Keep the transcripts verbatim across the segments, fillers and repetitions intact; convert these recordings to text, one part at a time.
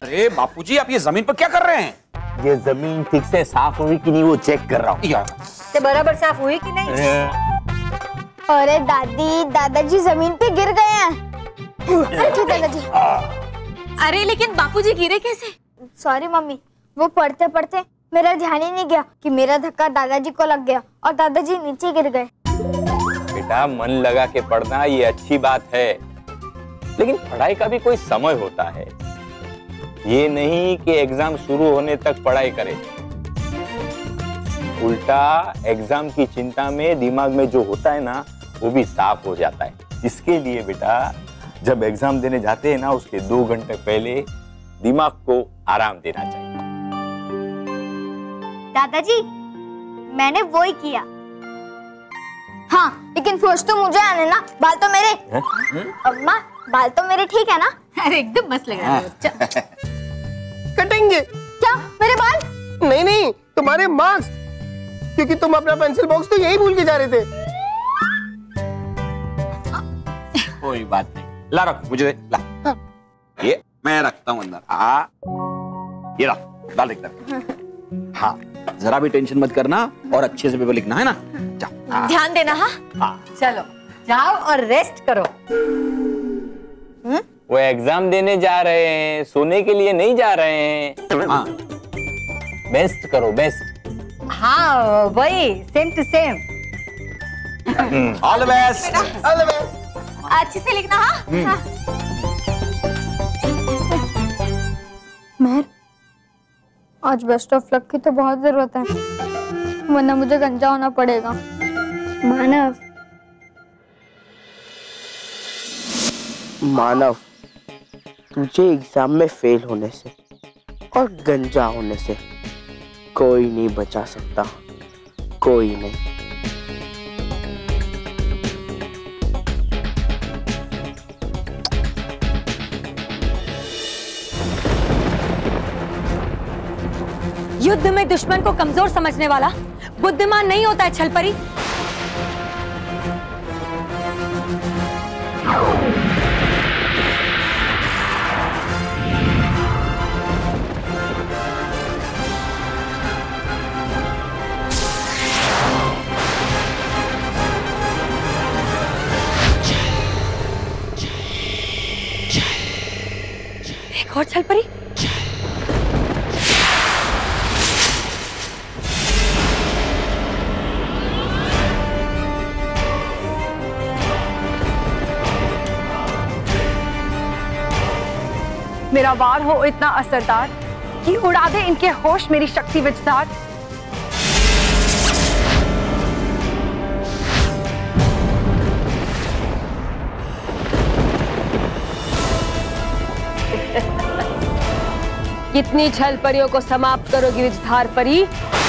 अरे बापूजी, आप ये जमीन पर क्या कर रहे हैं? ये जमीन ठीक से साफ हुई कि नहीं वो चेक कर रहा हूँ यार। ते बराबर साफ हुई कि नहीं? अरे दादी, दादाजी जमीन पे गिर गए हैं। अरे दादाजी। अरे लेकिन बापूजी गिरे कैसे? सॉरी मम्मी, वो पढ़ते पढ़ते मेरा ध्यान ही नहीं गया कि मेरा धक्का दादाजी को लग गया और दादाजी नीचे गिर गए। बेटा, मन लगा के पढ़ना ये अच्छी बात है, लेकिन पढ़ाई का भी कोई समय होता है। ये नहीं कि एग्जाम शुरू होने तक पढ़ाई करे। उल्टा एग्जाम की चिंता में दिमाग में जो होता है ना, वो भी साफ हो जाता है। इसके लिए बेटा, जब एग्जाम देने जाते हैं ना, उसके दो घंटे पहले दिमाग को आराम देना चाहिए। दादाजी, मैंने वो ही किया। हाँ, लेकिन फर्स्ट तो मुझे आने ना, बाल तो मेरे। अम्मा, बाल तो मेरे ठीक है ना? अरे एकदम मस्त लग रहा है बच्चा। कटेंगे क्या मेरे बाल? नहीं नहीं, तुम्हारे मार्क्स, क्योंकि तुम अपना पेंसिल बॉक्स तो यही भूल के जा रहे थे। कोई बात नहीं, ला रख, मुझे दे, ला। हाँ। ये मैं रखता हूँ अंदर। हाँ, ये रख, डाल एकदम। हाँ, जरा भी टेंशन मत करना और अच्छे से पेपर लिखना है ना। जाओ, ध्यान देना। हाँ हाँ, चलो जाओ और रेस्ट करो। हुँ? वो एग्जाम देने जा रहे हैं, सोने के लिए नहीं जा रहे हैं। हाँ, बेस्ट करो, बेस्ट। हाँ वही, same to same. All the best. All the best. अच्छे से लिखना। हाँ, महर, आज बेस्ट ऑफ लक की तो बहुत जरूरत है, वरना मुझे गंजा होना पड़ेगा। मानव, मानव, तुझे एग्जाम में फेल होने से और गंजा होने से कोई नहीं बचा सकता, कोई नहीं। युद्ध में दुश्मन को कमजोर समझने वाला बुद्धिमान नहीं होता है छलपरी। एक और छलपरी। मेरा वार हो इतना असरदार कि उड़ा दे इनके होश मेरी शक्ति विचदार। कितनी छल परियों को समाप्त करोगी विचधार परी?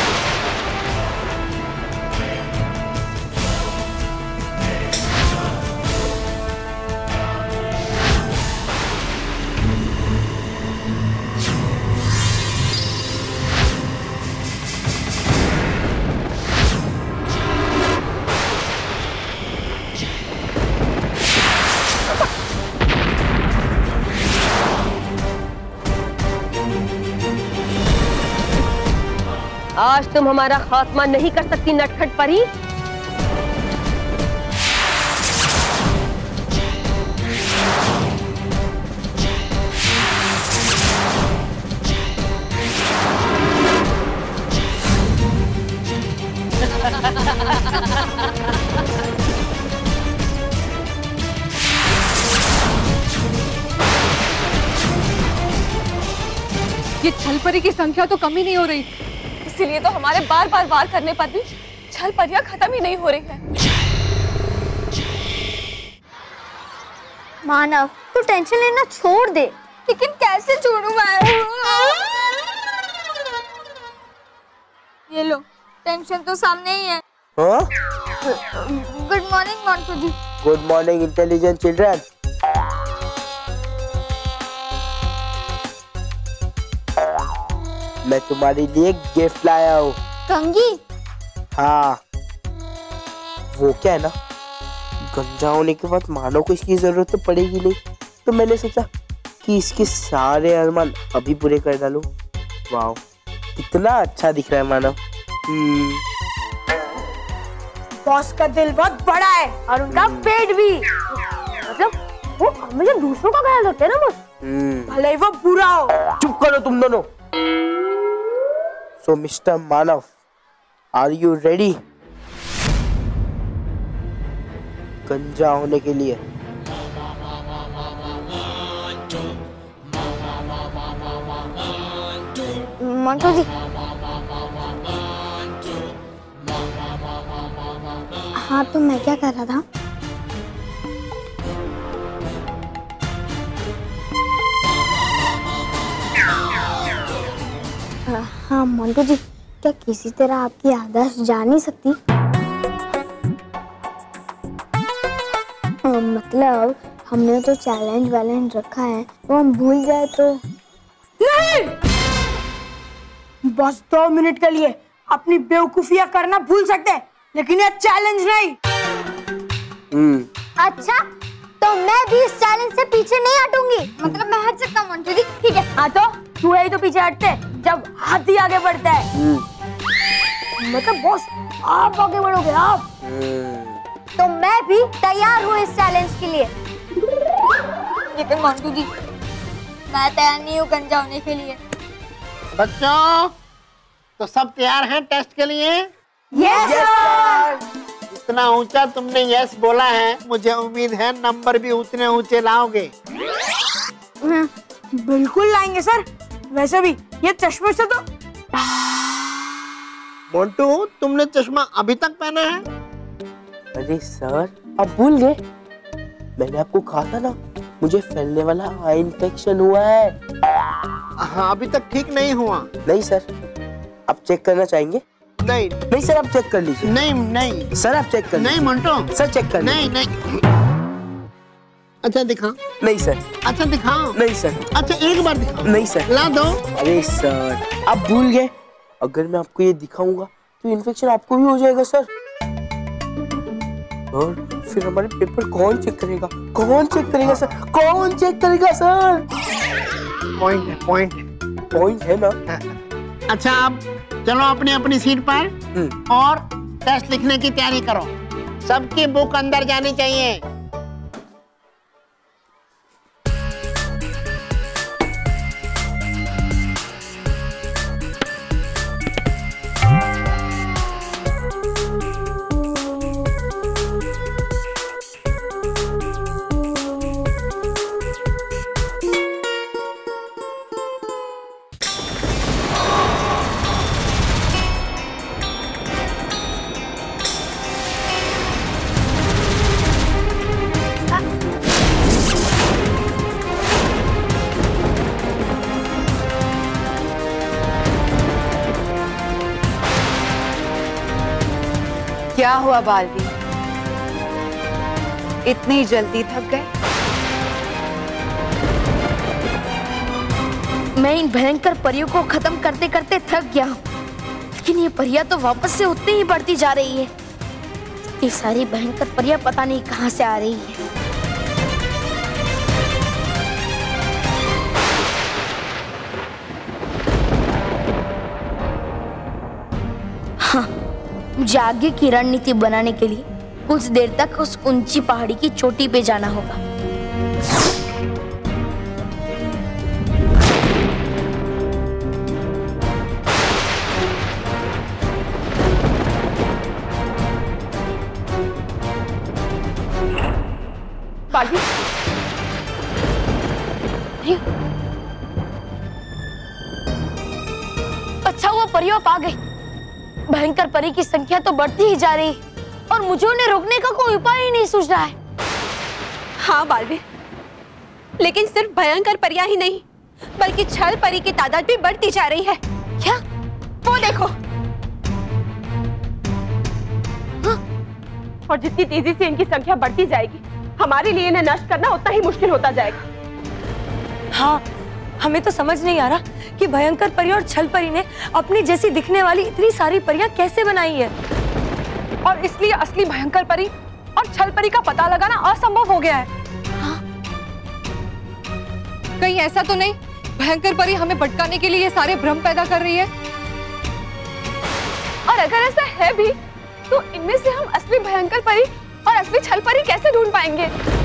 आज तुम हमारा खात्मा नहीं कर सकती नटखट परी। ये छलपरी की संख्या तो कम ही नहीं हो रही, इसीलिए तो हमारे बार बार वार करने पर भी छल परियां खत्म ही नहीं हो रही है। मानव, तू टेंशन लेना छोड़ दे। लेकिन कैसे छोड़ूं मैं? ये लो, टेंशन तो सामने ही है। हाँ? Good morning Montu ji. Good morning intelligent children. मैं तुम्हारे लिए गिफ्ट लाया हूँ। कंघी? हाँ, वो क्या है ना, गंजा होने के बाद मानव को इसकी जरूरत तो पड़ेगी नहीं, तो मैंने सोचा कि इसके सारे अरमान अभी पूरे कर डालूं। वाह, कितना अच्छा दिख रहा है मानो। हम्म। बॉस का दिल बहुत बड़ा है और उनका पेट भी। मतलब वो हमेशा दूसरों का ख्याल रखते हैं ना बॉस, भले ही वो बुरा हो। चुप करो तुम दोनों। So mister Manav, are you ready गंजा होने के लिए? मंटू जी, हाँ तो मैं क्या कर रहा था? हाँ मंटू जी, क्या किसी तरह आपकी याददाश्त जा नहीं सकती? मतलब हमने तो चैलेंज वैलेंज रखा है, तो हम भूल जाए तो? नहीं, बस दो मिनट के लिए अपनी बेवकूफियां करना भूल सकते हैं, लेकिन ये चैलेंज नहीं। हम्म। अच्छा, तो मैं भी इस चैलेंज से पीछे नहीं हटूंगी। मतलब मैं हट सकता हूँ मंटू जी? ठीक है। हाँ तो तू ही तो पीछे हटते जब हाथी आगे बढ़ता है। मतलब बॉस आप आगे बढ़ोगे आप। तो मैं भी तैयार हूँ इस चैलेंज के लिए। लेकिन मंटू जी, मैं तैयार नहीं हूँ गंजा होने के लिए। बच्चों, तो सब तैयार हैं टेस्ट के लिए? Yes sir. इतना ऊंचा तुमने यस बोला है, मुझे उम्मीद है नंबर भी उतने ऊंचे लाओगे। बिल्कुल लाएंगे सर। वैसे भी ये चश्मे से तो। मोंटू, तुमने चश्मा अभी तक पहना है? अरे सर, आप भूल गए? मैंने आपको कहा था ना, मुझे फैलने वाला आई इन्फेक्शन हुआ है। हाँ, अभी तक ठीक नहीं हुआ। नहीं सर, आप चेक करना चाहेंगे? नहीं नहीं सर, आप चेक कर लीजिए। नहीं नहीं सर, आप चेक कर लीजिए। नहीं मोंटू, सर चेक कर नहीं नहीं। अच्छा दिखा। नहीं सर। अच्छा दिखाओ। नहीं सर। अच्छा एक बार दिखाओ। नहीं सर। ला दो। अरे सर, आप भूल गए? अगर मैं आपको ये दिखाऊंगा तो इन्फेक्शन आपको भी हो जाएगा सर। और फिर हमारे पेपर कौन चेक करेगा? कौन चेक करेगा सर? कौन चेक करेगा सर? पॉइंट है, पॉइंट है। पॉइंट है ना? अच्छा, आप चलो अपनी अपनी सीट पर और टेस्ट लिखने की तैयारी करो। सबकी बुक अंदर जानी चाहिए। क्या हुआ बालवी, इतनी जल्दी थक गए? मैं इन भयंकर परियों को खत्म करते करते थक गया हूँ, लेकिन ये परियां तो वापस से उतनी ही बढ़ती जा रही है। ये सारी भयंकर परियां पता नहीं कहाँ से आ रही है। हाँ, मुझे आगे की रणनीति बनाने के लिए कुछ देर तक उस ऊंची पहाड़ी की चोटी पे जाना होगा। बागी, अच्छा हुआ परियों आप आ गई। भयंकर परी की संख्या तो बढ़ती ही जा रही और मुझे उन्हें रोकने का कोई उपाय ही नहीं सूझ रहा है। हाँ बालवी, लेकिन सिर्फ भयंकर परियां ही नहीं, बल्कि छल परी की तादाद भी बढ़ती जा रही है। क्या? वो देखो। हाँ? और जितनी तेजी से इनकी संख्या बढ़ती जाएगी, हमारे लिए इन्हें नष्ट करना उतना ही मुश्किल होता जाएगा। हाँ, हमें तो समझ नहीं आ रहा कि भयंकर परी और छल परी ने अपनी जैसी दिखने वाली इतनी सारी परियां कैसे बनाई है। और इसलिए असली भयंकर परी और छल परी का पता लगाना असंभव हो गया है। हाँ? कहीं ऐसा तो नहीं भयंकर परी हमें भटकाने के लिए ये सारे भ्रम पैदा कर रही है? और अगर ऐसा है भी तो इनमें से हम असली भयंकर परी और असली छल परी कैसे ढूंढ पाएंगे?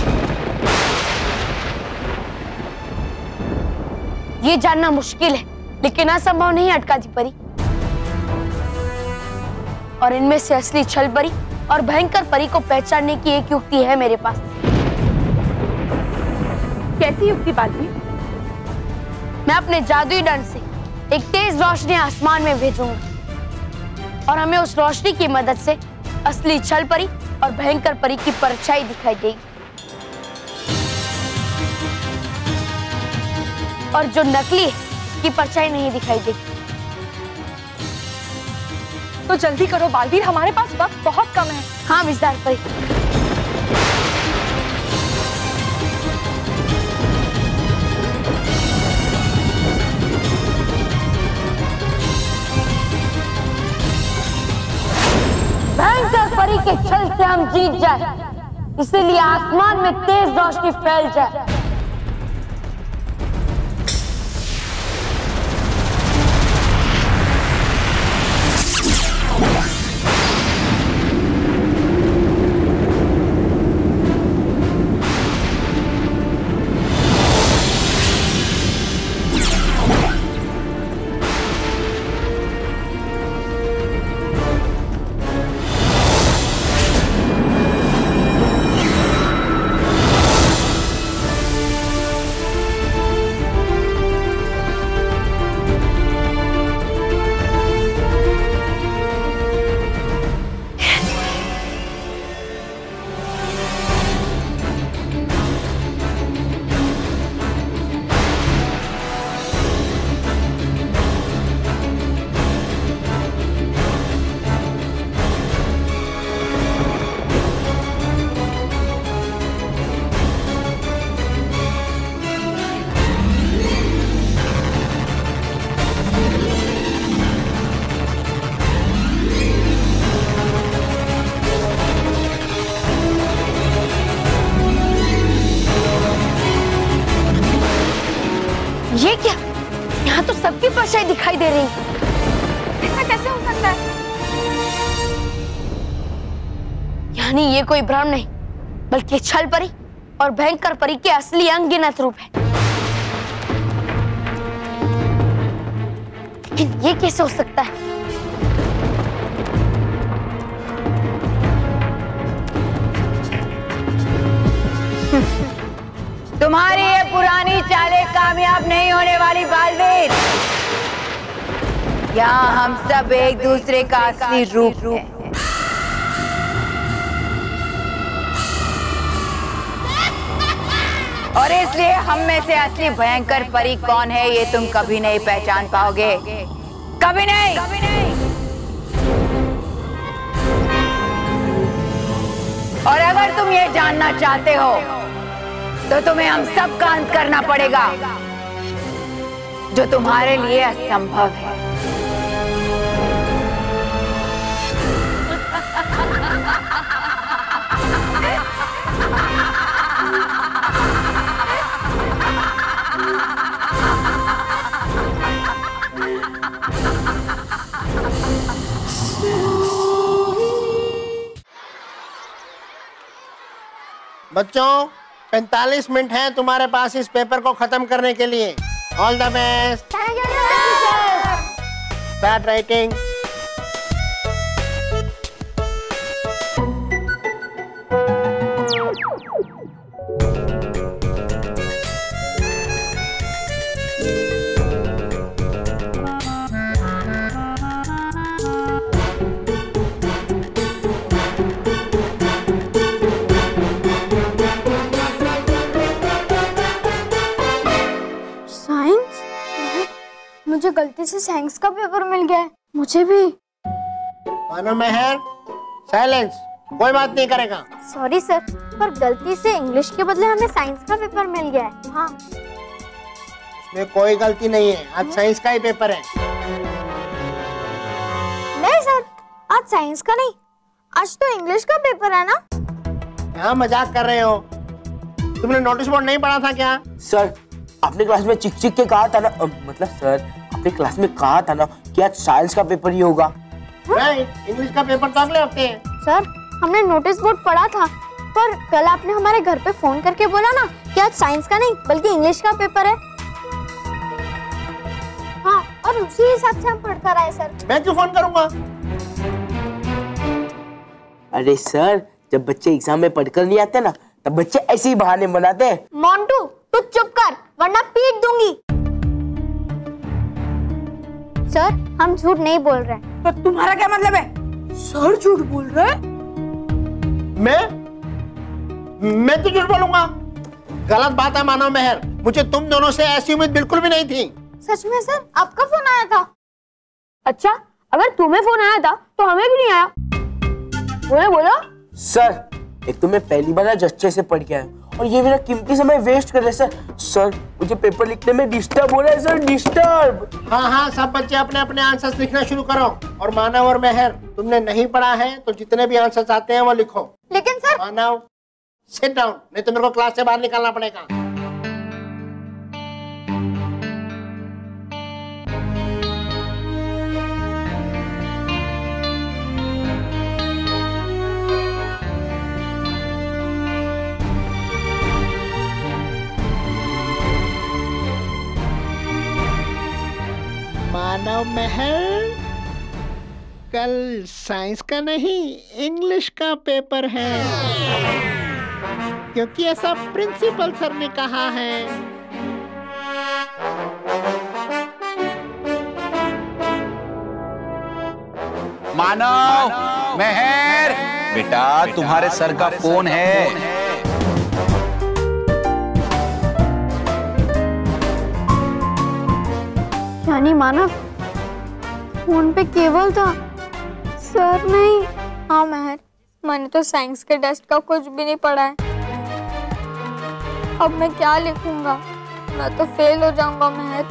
ये जानना मुश्किल है, लेकिन असंभव नहीं अटकाजी परी। और इनमें से असली छल परी और भयंकर परी को पहचानने की एक युक्ति है मेरे पास। कैसी युक्ति बालवीर? मैं अपने जादुई दंड से एक तेज रोशनी आसमान में भेजूंगा और हमें उस रोशनी की मदद से असली छल परी और भयंकर परी की परछाई दिखाई देगी। और जो नकली है उसकी परछाई नहीं दिखाई देगी। तो जल्दी करो बालवीर, हमारे पास वक्त बहुत कम है। हाँ विजदार परी। भयंकर परी के छल से हम जीत जाए, इसीलिए आसमान में तेज रोशनी फैल जाए। ये क्या? यहाँ तो सबकी परछाई दिखाई दे रही है। ऐसा कैसे हो सकता है? यानी ये कोई भ्रम नहीं, बल्कि छल परी और भयंकर परी के असली अनगिनत रूप है। लेकिन ये कैसे हो सकता है? तुम्हारी ये पुरानी चालें कामयाब नहीं होने वाली बालवीर। यहाँ हम सब एक दूसरे का असली रूप हैं। और इसलिए हम में से असली भयंकर परी कौन है ये तुम कभी नहीं पहचान पाओगे, कभी नहीं, कभी नहीं। और अगर तुम ये जानना चाहते हो तो तुम्हें हम सब का अंत करना पड़ेगा, जो तुम्हारे लिए असंभव है। बच्चों, पैंतालीस मिनट है तुम्हारे पास इस पेपर को खत्म करने के लिए। All the best. Start writing. मुझे गलती से साइंस का पेपर मिल गया है। मुझे भी। मानो मेहर, साइलेंस। कोई बात नहीं करेगा। सॉरी सर, पर गलती से इंग्लिश के बदले हमें साइंस का पेपर मिल गया है। हाँ। इसमें कोई गलती नहीं है, आज साइंस का ही पेपर है। नहीं सर, आज साइंस का नहीं, आज तो इंग्लिश का पेपर है ना। क्या मजाक कर रहे हो? तुमने नोटिस बोर्ड नहीं पढ़ा था क्या? सर, आपने क्लास में चिक चिक के कहा था ना, अ, मतलब सर आपने क्लास में कहा था ना कि आज साइंस का पेपर ही होगा। राइट, इंग्लिश का पेपर तो अगले हफ्ते है। सर हमने नोटिस बोर्ड पढ़ा था, पर कल आपने हमारे घर पे फोन करके बोला ना कि आज साइंस का नहीं बल्कि इंग्लिश का पेपर है। हाँ, और उसी हिसाब से हम पढ़कर आए सर। मैं क्यों फोन करूंगा? अरे सर, जब बच्चे एग्जाम में पढ़कर नहीं आते ना, तब बच्चे ऐसे ही बहाने बनाते हैं। मोंटू तू चुप कर वरना पीट दूंगी। सर हम झूठ नहीं बोल रहे हैं। तो तुम्हारा क्या मतलब है? सर झूठ बोल रहे हैं? मैं मैं तो झूठ बोलूंगा? गलत बात है मानव मेहर, मुझे तुम दोनों से ऐसी उम्मीद बिल्कुल भी नहीं थी। सच में सर आपका फोन आया था? अच्छा, अगर तुम्हें फोन आया था तो हमें भी नहीं आया। बोलो बोलो। सर एक तो मैं पहली बार आज अच्छे से पढ़ के आया और ये मेरा कीमती समय वेस्ट कर रहे सर। सर मुझे पेपर लिखने में डिस्टर्ब हो रहा है सर, डिस्टर्ब। हाँ हाँ, सब बच्चे अपने अपने आंसर्स लिखना शुरू करो। और मानव और मेहर, तुमने नहीं पढ़ा है तो जितने भी आंसर्स आते हैं वो लिखो। लेकिन सर मानव सिट डाउन, नहीं तो मेरे को क्लास से बाहर निकालना पड़ेगा। मानव महल, कल साइंस का नहीं इंग्लिश का पेपर है, क्योंकि ऐसा प्रिंसिपल सर ने कहा है। मानव, मेहर, बेटा तुम्हारे सर का फोन है। यानी मानव फोन पे केवल था, सर नहीं। हाँ महर, मैंने तो साइंस के टेस्ट का कुछ भी नहीं पढ़ा है। अब मैं क्या लिखूंगा? मैं तो फेल हो जाऊंगा महर।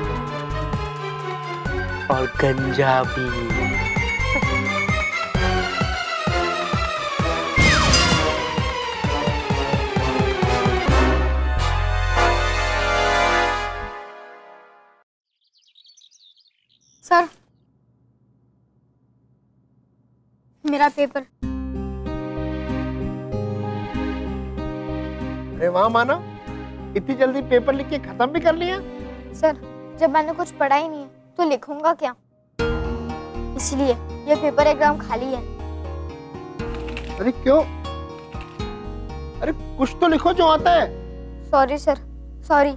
और गंजा भी। सर मेरा पेपर। अरे वाह मानव, इतनी जल्दी पेपर लिख के खत्म भी कर लिया। सर जब मैंने कुछ पढ़ा ही नहीं है तो लिखूंगा क्या, इसलिए ये पेपर एग्जाम खाली है। अरे क्यों? अरे कुछ तो लिखो जो आता है। Sorry sir, sorry.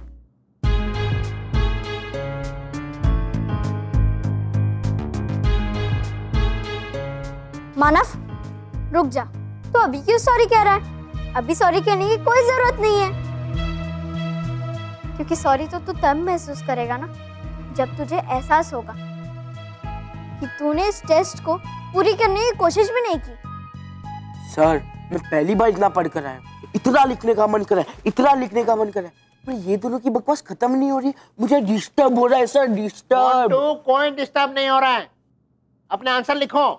मानव रुक जा, तो अभी क्यों सॉरी कह रहा है? अभी सॉरी कहने की कोई जरूरत नहीं है, क्योंकि सॉरी तो तू तब महसूस करेगा ना जब तुझे एहसास होगा कि तूने इस टेस्ट को पूरी करने की कोशिश भी नहीं की। सर मैं पहली बार इतना पढ़ कर आया, इतना लिखने का मन कर रहा है, इतना लिखने का मन कर रहा है, पर ये दोनों की बकवास खत्म नहीं हो रही। मुझे डिस्टर्ब हो रहा है सर, डिस्टर्ब। तो कोई डिस्टर्ब नहीं हो रहा है, अपने आंसर लिखो।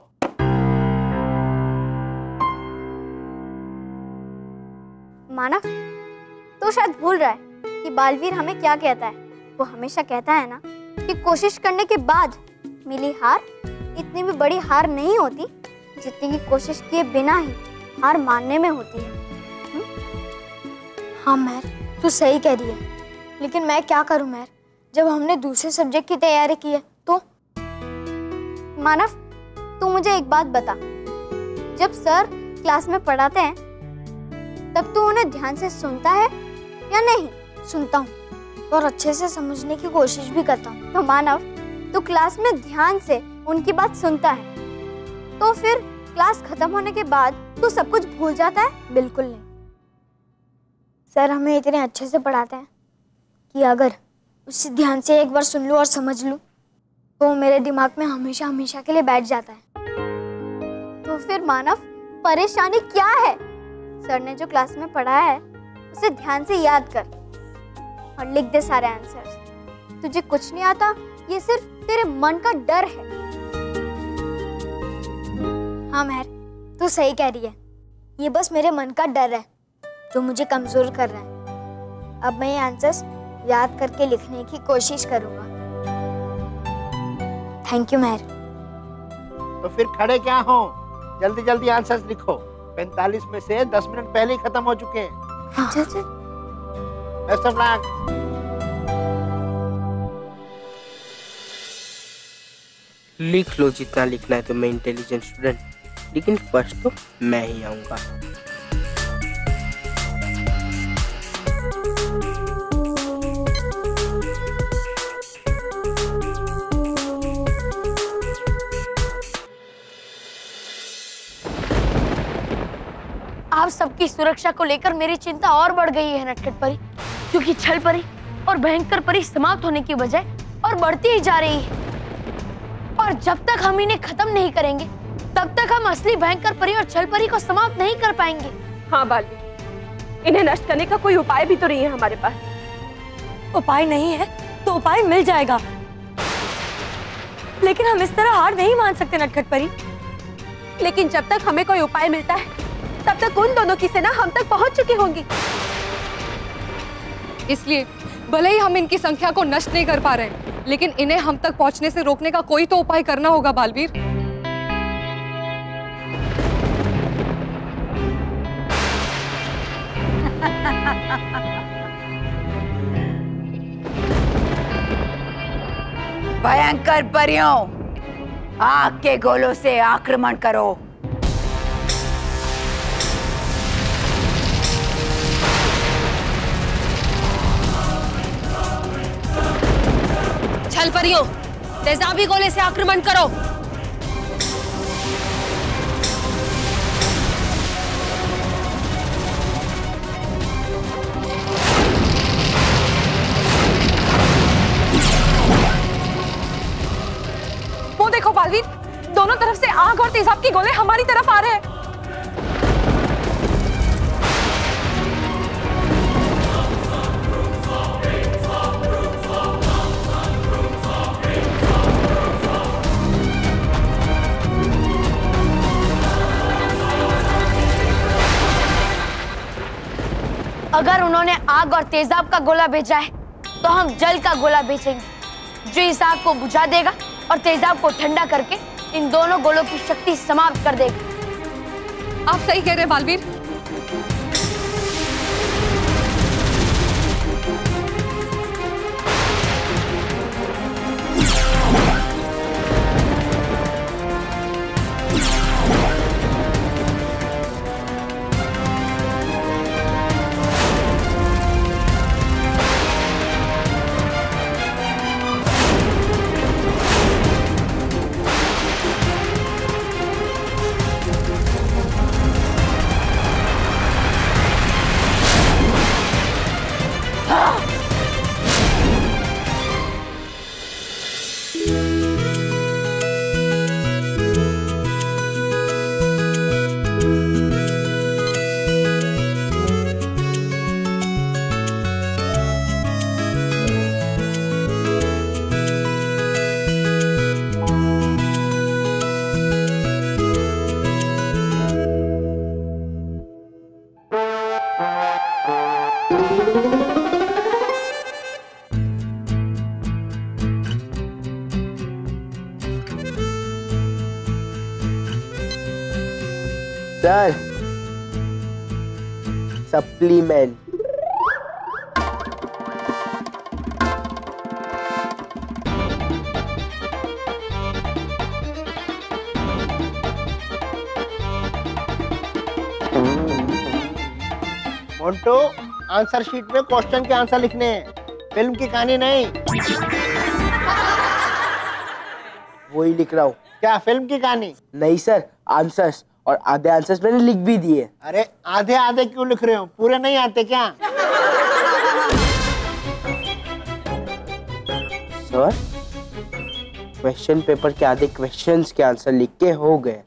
मानव तो शायद भूल रहा है कि बालवीर हमें क्या कहता है। वो हमेशा कहता है ना कि कोशिश करने के बाद मिली हार इतनी भी बड़ी हार नहीं होती जितनी की कोशिश किए बिना ही हार मानने में होती है। हुँ? हाँ महर, तू सही कह रही है, लेकिन मैं क्या करूं महर, जब हमने दूसरे सब्जेक्ट की तैयारी की है तो। मानव तू मुझे एक बात बता, जब सर क्लास में पढ़ाते हैं तब तू उन्हें ध्यान से सुनता है या नहीं? सुनता हूँ और अच्छे से समझने की कोशिश भी करता हूँ। तो मानव तू क्लास में ध्यान से उनकी बात सुनता है, तो फिर क्लास खत्म होने के बाद तू सब कुछ भूल जाता है? बिल्कुल नहीं। सर हमें इतने अच्छे से पढ़ाते हैं कि अगर उसे ध्यान से एक बार सुन लूँ और समझ लूँ तो मेरे दिमाग में हमेशा हमेशा के लिए बैठ जाता है। तो फिर मानव परेशानी क्या है? सर ने जो क्लास में पढ़ाया है उसे ध्यान से याद कर और लिख दे सारे आंसर्स। तुझे कुछ नहीं आता, ये सिर्फ तेरे मन का डर है। हाँ महर, तू सही कह रही है, ये बस मेरे मन का डर है जो मुझे कमजोर कर रहा है। अब मैं ये आंसर्स याद करके लिखने की कोशिश करूंगा। Thank you Mehar. तो फिर खड़े क्या हो, जल्दी जल्दी आंसर्स लिखो। पैंतालीस में से दस मिनट पहले ही खत्म हो चुके हैं। अच्छा अच्छा। Best of luck. लिख लो जितना लिखना है, तो मैं इंटेलिजेंट स्टूडेंट, लेकिन फर्स्ट तो मैं ही आऊंगा। आप सबकी सुरक्षा को लेकर मेरी चिंता और बढ़ गई है नटखट परी, क्योंकि छल परी और भयंकर परी समाप्त होने की बजाय और बढ़ती ही जा रही है। और जब तक हम इन्हें खत्म नहीं करेंगे, तब तक हम असली भयंकर परी और छल परी को समाप्त नहीं कर पाएंगे। हाँ बालवीर, इन्हें नष्ट करने का कोई उपाय भी तो नहीं है हमारे पास। उपाय नहीं है तो उपाय मिल जाएगा, लेकिन हम इस तरह हार नहीं मान सकते नटखट परी। लेकिन जब तक हमें कोई उपाय मिलता है, तब तक उन दोनों की सेना हम तक पहुंच चुकी होंगी। इसलिए भले ही हम इनकी संख्या को नष्ट नहीं कर पा रहे, लेकिन इन्हें हम तक पहुंचने से रोकने का कोई तो उपाय करना होगा बालवीर। भयंकर परियों, आग के गोलों से आक्रमण करो। छल परियों, तेजाबी गोले से आक्रमण करो। वो देखो बालवीर, दोनों तरफ से आग और तेजाब के गोले हमारी तरफ आ रहे हैं। अगर उन्होंने आग और तेजाब का गोला भेजा है, तो हम जल का गोला भेजेंगे, जो इस आग को बुझा देगा और तेजाब को ठंडा करके इन दोनों गोलों की शक्ति समाप्त कर देगा। आप सही कह रहे हैं Baalveer. Sir, supplement. Montu, answer sheet में क्वेश्चन के आंसर लिखने हैं, फिल्म की कहानी नहीं। वही लिख रहा हूँ। क्या फिल्म की कहानी? नहीं सर, आंसर्स, और आधे आंसर्स मैंने लिख भी दिए। अरे आधे आधे क्यों लिख रहे हो, पूरे नहीं आते क्या? सर, क्वेश्चन पेपर के आधे क्वेश्चंस के आंसर लिख के हो गए।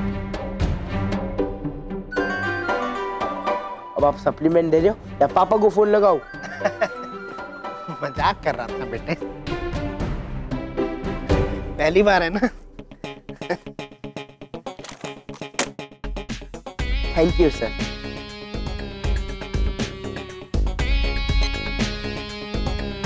अब आप सप्लीमेंट दे रहे हो या पापा को फोन लगाओ? मजाक कर रहा था बेटे, पहली बार है ना। Thank you sir.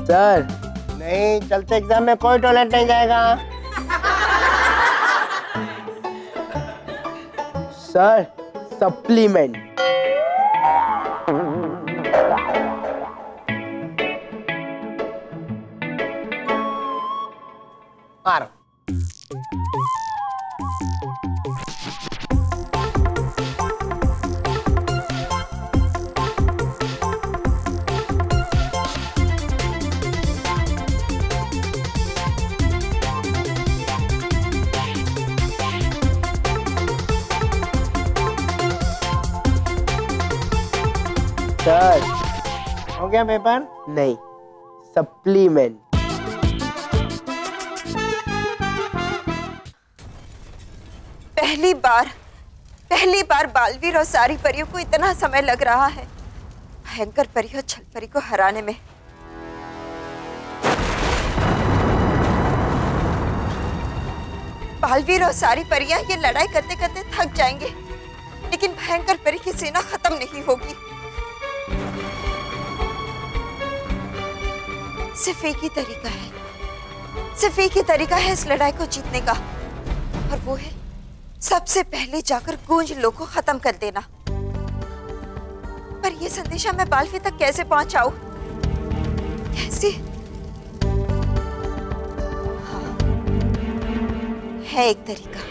सर नहीं, चलते एग्जाम में कोई टॉयलेट नहीं जाएगा। Sir supplement. मारो। सर हो गया पेपर? नहीं, सप्लीमेंट। पहली बार पहली बार बालवीर और सारी परियों को इतना समय लग रहा है भयंकर परी और छल परी को हराने में। बालवीर और सारी परियां ये लड़ाई करते करते थक जाएंगे, लेकिन भयंकर परी की सेना खत्म नहीं होगी। सिर्फ एक ही तरीका है, सिर्फ एक ही तरीका है इस लड़ाई को जीतने का, और वो है सबसे पहले जाकर गूंज लो को खत्म कर देना। पर ये संदेशा मैं बालवीर तक कैसे पहुंचाऊं? कैसे? हाँ, है एक तरीका।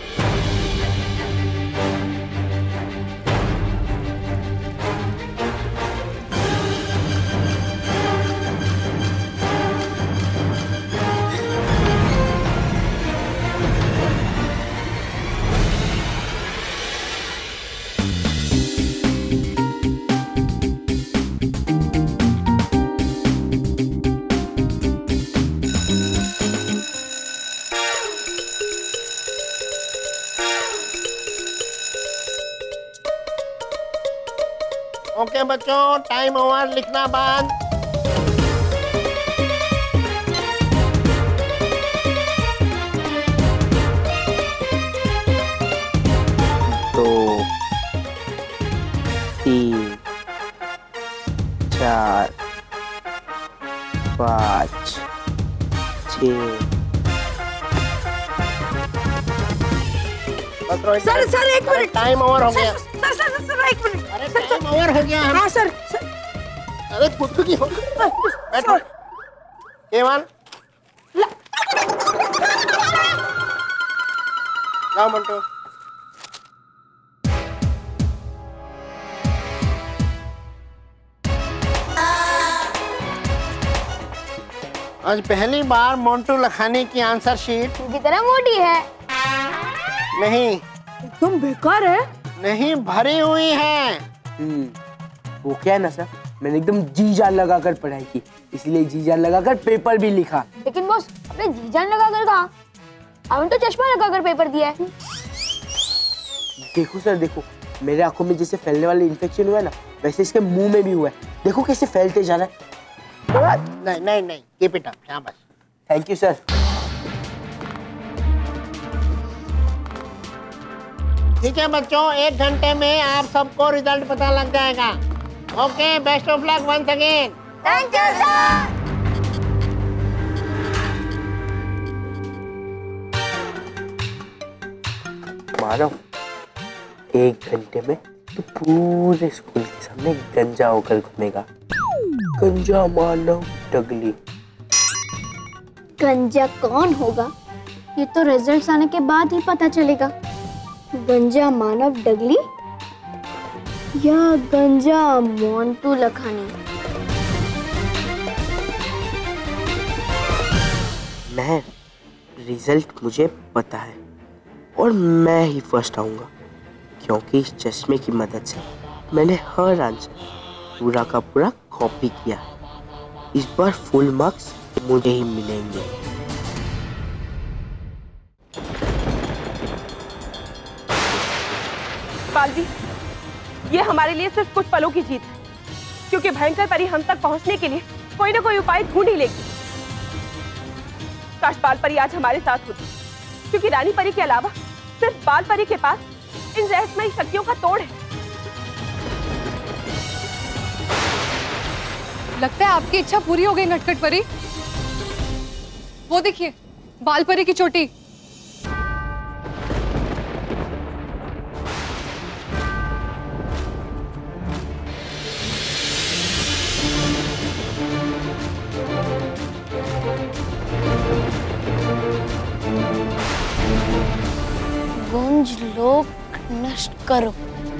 ओके बच्चों, टाइम ओवर, लिखना बंद। दो, तीन, चार, पाँच, छः। सर सर एक मिनट, टाइम ओवर हो गया। सर सर सर सर एक मिनट। अरे टाइम ओवर हो गया। हाँ सर। अरे खुद की हो गया। बैठो। केवल लाओ मंटो। आज पहली बार मोंटू लखानी की आंसर शीट की तरह मोटी है। नहीं, एकदम बेकार है। नहीं, भरी हुई है। हम्म, वो क्या है ना सर, मैंने एकदम जी जान लगाकर पढ़ाई की, इसलिए जी जान लगाकर पेपर भी लिखा। लेकिन बॉस, आपने जी जान लगाकर कहा, आपने तो चश्मा लगाकर पेपर दिया है। देखो सर, देखो मेरे आंखों में जैसे फैलने वाले इन्फेक्शन हुआ है ना, वैसे इसके मुंह में भी हुआ है। देखो कैसे फैलते जा रहा है। नहीं नहीं नहीं, कीप इट अप, शाबाश। Thank you sir. ठीक है बच्चों, एक घंटे में आप सबको रिजल्ट पता लग जाएगा। Okay, best of luck once again. Thank you sir. Manav, एक घंटे में तो पूरे स्कूल के सामने गंजा होकर घूमेगा। गंजा मानव डगली। गंजा कौन होगा ये तो रिजल्ट्स आने के बाद ही पता चलेगा। गंजा मानव डगली या गंजा मोंटू लखानी। मैं रिजल्ट मुझे पता है और मैं ही फर्स्ट आऊंगा, क्योंकि इस चश्मे की मदद से मैंने हर आंसर पूरा का पूरा कॉपी किया। इस बार फुल मार्क्स मुझे ही मिलेंगे। बालवीर, ये हमारे लिए सिर्फ कुछ पलों की जीत है, क्योंकि भयंकर परी हम तक पहुंचने के लिए कोई ना कोई उपाय ढूंढ ही लेगी। काश बाल परी आज हमारे साथ होती, क्योंकि रानी परी के अलावा सिर्फ बाल परी के पास इन रहस्यमयी शक्तियों का तोड़ है। लगता है आपकी इच्छा पूरी हो गई नटखट परी। वो देखिए, बालपरी की चोटी। गुंज लोक नष्ट करो।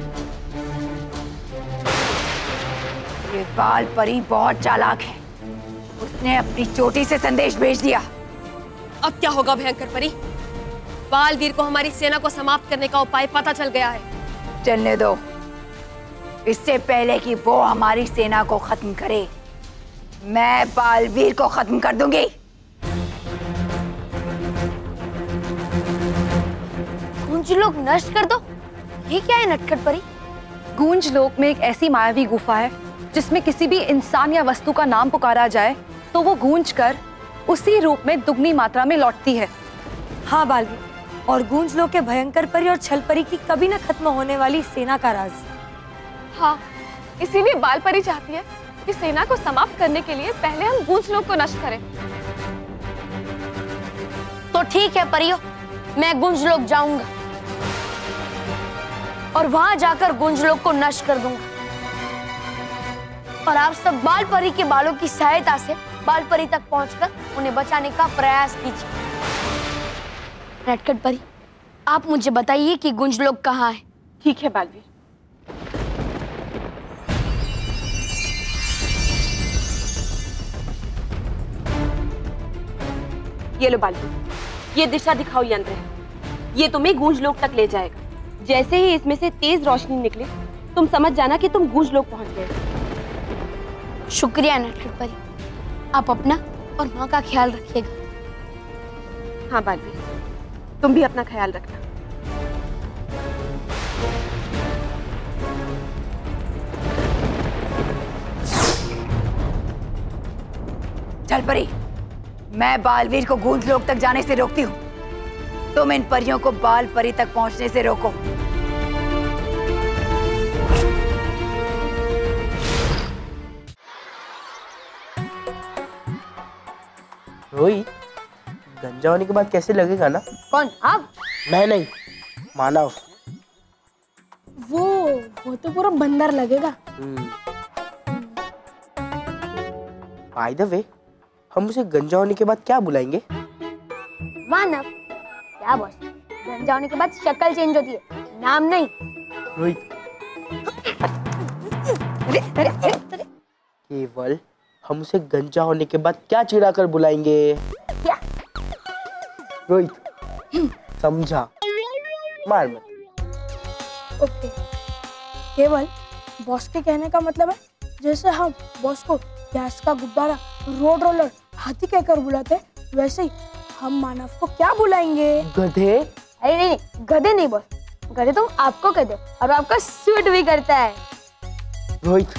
ये बाल परी बहुत चालाक है। उसने अपनी चोटी से संदेश भेज दिया। अब क्या होगा भयंकर परी? बालवीर को हमारी सेना को समाप्त करने का उपाय पता चल गया है। चलने दो, इससे पहले कि वो हमारी सेना को खत्म करे, मैं बालवीर को खत्म कर दूंगी। गूंज लोक नष्ट कर दो? ये क्या है नटखट परी? गूंज लोक में एक ऐसी मायावी गुफा है जिसमें किसी भी इंसान या वस्तु का नाम पुकारा जाए तो वो गूंज कर उसी रूप में दुगनी मात्रा में लौटती है। हाँ बालवीर, और गूंज लोक के भयंकर परी और छल परी की कभी न खत्म होने वाली सेना का राज। हाँ, इसीलिए बाल परी चाहती है कि सेना को समाप्त करने के लिए पहले हम गूंज लोक को नष्ट करें। तो ठीक है परियो, मैं गूंज लोक जाऊंगा और वहां जाकर गूंज लोक को नष्ट कर दूंगा। और आप सब बाल परी के बालों की सहायता से बाल परी तक पहुंचकर उन्हें बचाने का प्रयास कीजिए। नटखट परी, आप मुझे बताइए कि गूंज लोक कहाँ है? ठीक है बालवीर। ये लो बालवीर, ये दिशा दिखाओ यंत्र है। ये तुम्हें गूंज लोक तक ले जाएगा। जैसे ही इसमें से तेज रोशनी निकले, तुम समझ जाना कि तुम गूंज लोक पहुंच गए। शुक्रिया नटखट परी, आप अपना और माँ का ख्याल रखिएगा। हाँ बालवीर, तुम भी अपना ख्याल रखना। चल परी, मैं बालवीर को गूंज लोक तक जाने से रोकती हूँ। तुम इन परियों को बाल परी तक पहुंचने से रोको। रोहित, गंजा होने के बाद कैसे लगेगा ना? कौन? आप? मैं नहीं, मानव। वो वो तो पूरा बंदर लगेगा। बाय द वे, हम उसे गंजा होने के बाद क्या बुलाएंगे? मानव। क्या बॉस, गंजा होने के बाद शक्ल चेंज होती है, नाम नहीं। रोहित, अरे अरे अरे केवल हम उसे गंजा होने के बाद क्या चिढ़ाकर बुलाएंगे? क्या? रोहित, समझा, मार मत। ओके, केवल बॉस के कहने का मतलब है जैसे हम बॉस को गैस का गुब्बारा, रोड रोलर, हाथी कहकर बुलाते, वैसे ही हम मानव को क्या बुलाएंगे? गधे? अरे नहीं, गधे नहीं बॉस, गधे तुम आपको कहते हो और आपका सूट भी करता है। रोहित,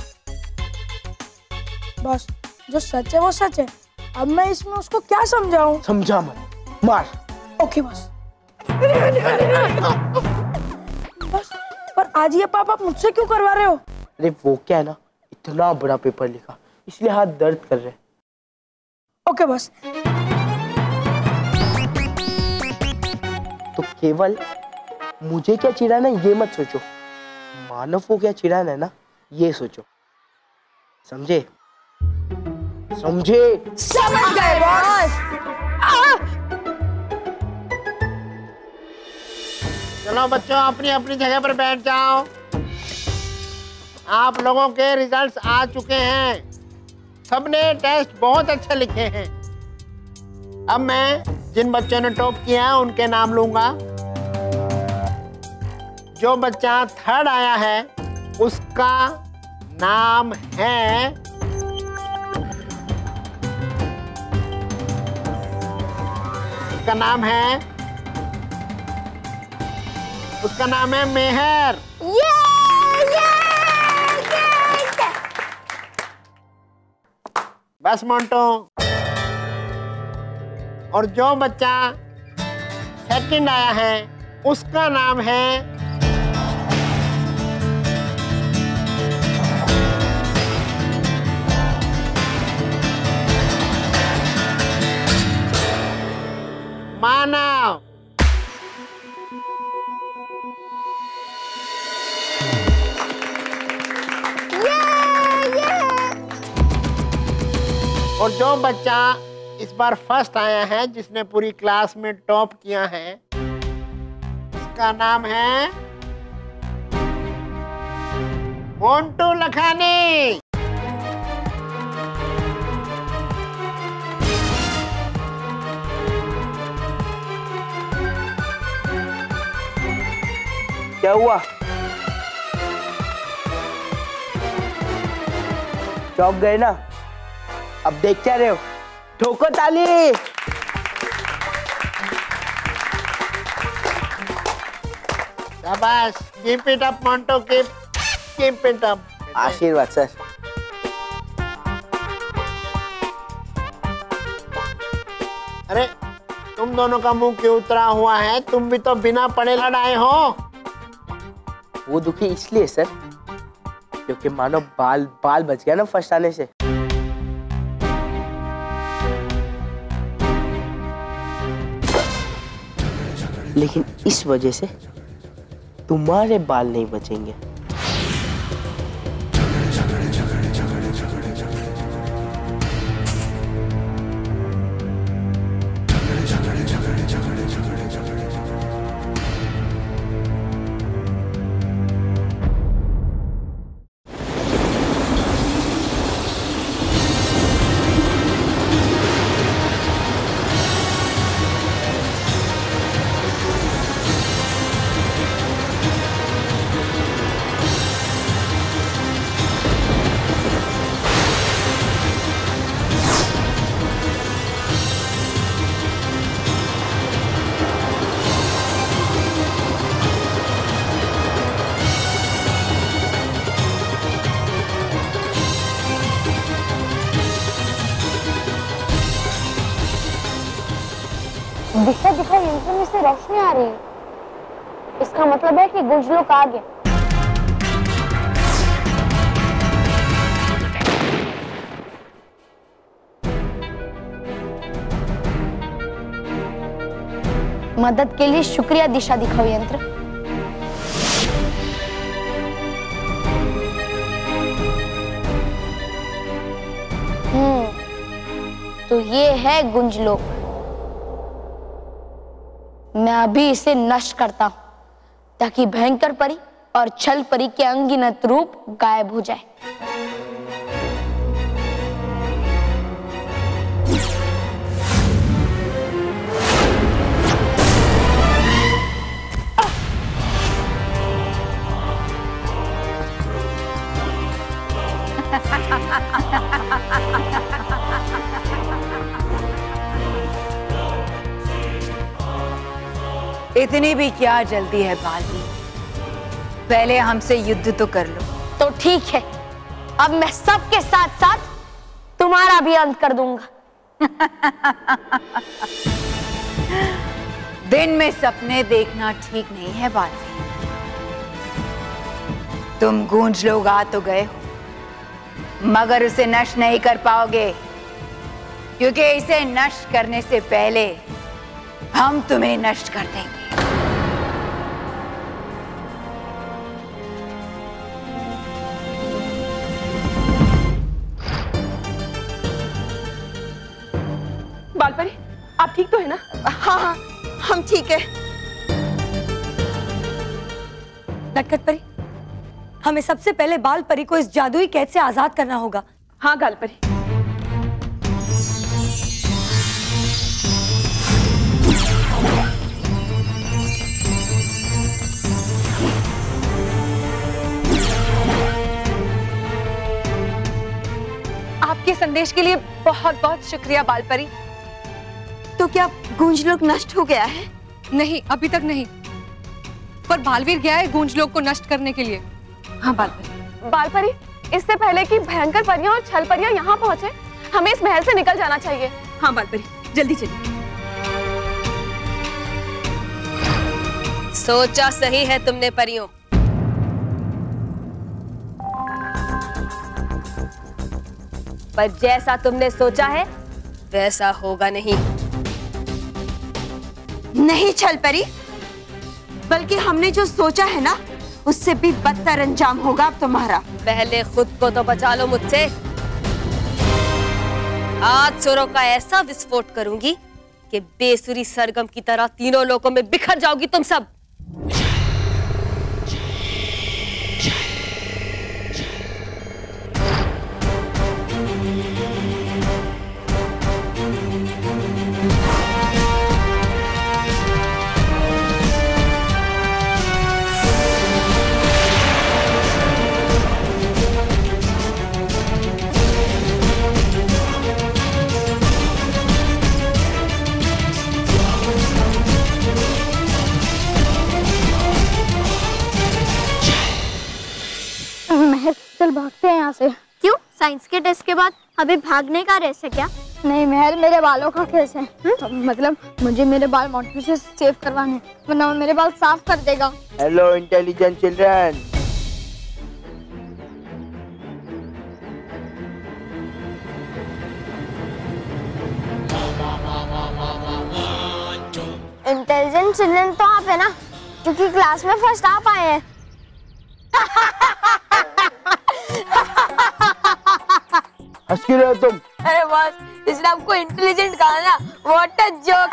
बॉस जो सच है वो सच है, अब मैं इसमें उसको क्या समझाऊं? समझा मत, मार। Okay boss. बॉस, पर आज ये पाप आप मुझसे क्यों करवा रहे हो? अरे वो क्या है ना, इतना बड़ा पेपर लिखा, इसलिए हाथ दर्द कर रहे। Okay boss. तो केवल मुझे क्या चिढ़ाना है ये मत सोचो, मानव को क्या चिढ़ाना है ना ये सोचो, समझे? समझे? समझ गए बॉस। चलो बच्चों, अपनी अपनी जगह पर बैठ जाओ। आप लोगों के रिजल्ट्स आ चुके हैं। सबने टेस्ट बहुत अच्छे लिखे हैं। अब मैं जिन बच्चों ने टॉप किया है उनके नाम लूंगा। जो बच्चा थर्ड आया है उसका नाम है उसका नाम है उसका नाम है मेहर। ये, ये, ये, ये। बस मोंटो। और जो बच्चा सेकंड आया है उसका नाम है मानव। और जो बच्चा इस बार फर्स्ट आया है, जिसने पूरी क्लास में टॉप किया है, उसका नाम है मोंटू लखानी। क्या हुआ? चौंक गए ना? अब देख क्या रहे हो? ठोको ताली। शाबाश, keep it up Montu, keep keep it up. आशीर्वाद सर। अरे तुम दोनों का मुंह क्यों उतरा हुआ है? तुम भी तो बिना पढ़े लड़ाए हो। वो दुखी इसलिए सर क्योंकि मानो बाल बाल बच गया ना फर्स्ट आने से। लेकिन इस वजह से तुम्हारे बाल नहीं बचेंगे। दिशा दिखाई यंत्र में से रोशनी आ रही है। इसका मतलब है कि गुंज लोग आ गए। मदद के लिए शुक्रिया दिशा दिखाओ यंत्र। हम्म, तो ये है गुंज लोग। मैं अभी इसे नष्ट करता हूं ताकि भयंकर परी और छल परी के अनगिनत रूप गायब हो जाए। इतनी भी क्या जल्दी है बाली? पहले हमसे युद्ध तो कर लो। तो ठीक है, अब मैं सबके साथ साथ तुम्हारा भी अंत कर दूंगा। दिन में सपने देखना ठीक नहीं है बाली। तुम गूंज लोग आ तो गए हो, मगर उसे नष्ट नहीं कर पाओगे, क्योंकि इसे नष्ट करने से पहले हम तुम्हें नष्ट कर देंगे। बालपरी, आप ठीक तो है ना? हाँ हाँ, हम ठीक है। नटखट परी, हमें सबसे पहले बाल परी को इस जादुई कैद से आजाद करना होगा। हाँ गालपरी। आपके संदेश के लिए बहुत बहुत शुक्रिया बालपरी। तो क्या गूंज लोग नष्ट हो गया है? नहीं, अभी तक नहीं, पर बालवीर गया है गूंज लोग को नष्ट करने के लिए। हाँ बालपरी। बालपरी, इससे पहले कि भयंकर परियां और छल परियां यहाँ पहुंचे, हमें इस महल से निकल जाना चाहिए। हाँ बालपरी, जल्दी चलिए। सोचा सही है तुमने परियों, पर जैसा तुमने सोचा है वैसा होगा नहीं। नहीं छल परी, बल्कि हमने जो सोचा है ना उससे भी बदतर अंजाम होगा अब तुम्हारा। पहले खुद को तो बचा लो मुझसे। आज चोरों का ऐसा विस्फोट करूंगी कि बेसुरी सरगम की तरह तीनों लोगों में बिखर जाओगी तुम सब। चल भागते हैं यहाँ से। क्यों? साइंस के टेस्ट के बाद अभी भागने का रेस है क्या? नहीं महल, मेरे बालों का केस है। मतलब मुझे मेरे बाल मोंटू से सेव करवाने, वरना वो मेरे बाल साफ कर देगा। Hello intelligent children. Intelligent children तो आप है ना, क्योंकि क्लास में फर्स्ट आप आए हैं। हंस क्यों रहे हो तुम? अरे बॉस, इसने आपको इंटेलिजेंट कहा ना, व्हाट अ जोक।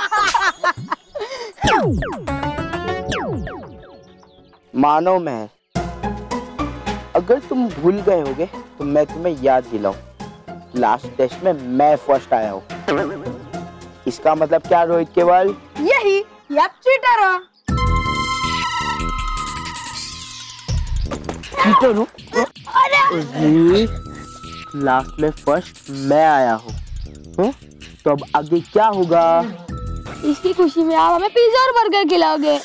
मानो मैं, अगर तुम भूल गए होगे तो मैं तुम्हें याद दिलाऊं, लास्ट टेस्ट में मैं फर्स्ट आया हूँ। इसका मतलब क्या रोहित केवल? यही, आप चीटर हो। चीटर हूँ? अरे लास्ट में फर्स्ट मैं आया हूँ। तो अब आगे क्या होगा? इसकी खुशी में आप हमें पिज्जा और बर्गर खिलाओगे।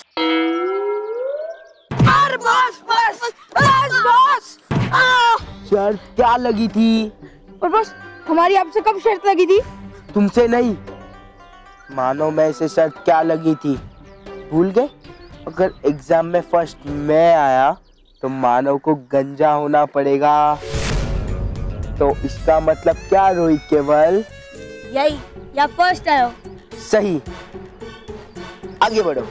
बॉस बॉस बॉस बॉस शर्त क्या लगी थी? और बॉस, हमारी आपसे कब शर्त लगी थी? तुमसे नहीं, मानो मैं से शर्त क्या लगी थी भूल गए? अगर एग्जाम में फर्स्ट मैं आया तो मानव को गंजा होना पड़ेगा। तो इसका मतलब क्या रोहित केवल? यही, या फर्स्ट आयो। सही, आगे बढ़ो।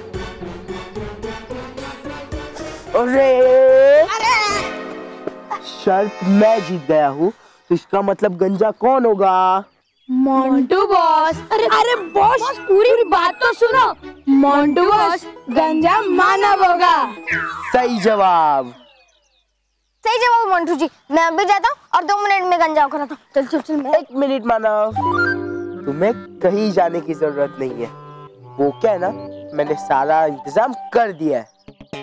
अरे शर्त मैं जीत गया हूँ, तो इसका मतलब गंजा कौन होगा? मोंटू बॉस। अरे अरे बॉस, पूरी बात तो सुनो। मोंटू बॉस गंजा मानव होगा। सही जवाब। सही जवाब मोंटू जी। मैं अभी जाता हूँ और दो मिनट में गंजा होकर आता हूँ। चल चल चल। एक मिनट मानव, तुम्हें कहीं जाने की जरूरत नहीं है। वो क्या है ना, मैंने सारा इंतजाम कर दिया है।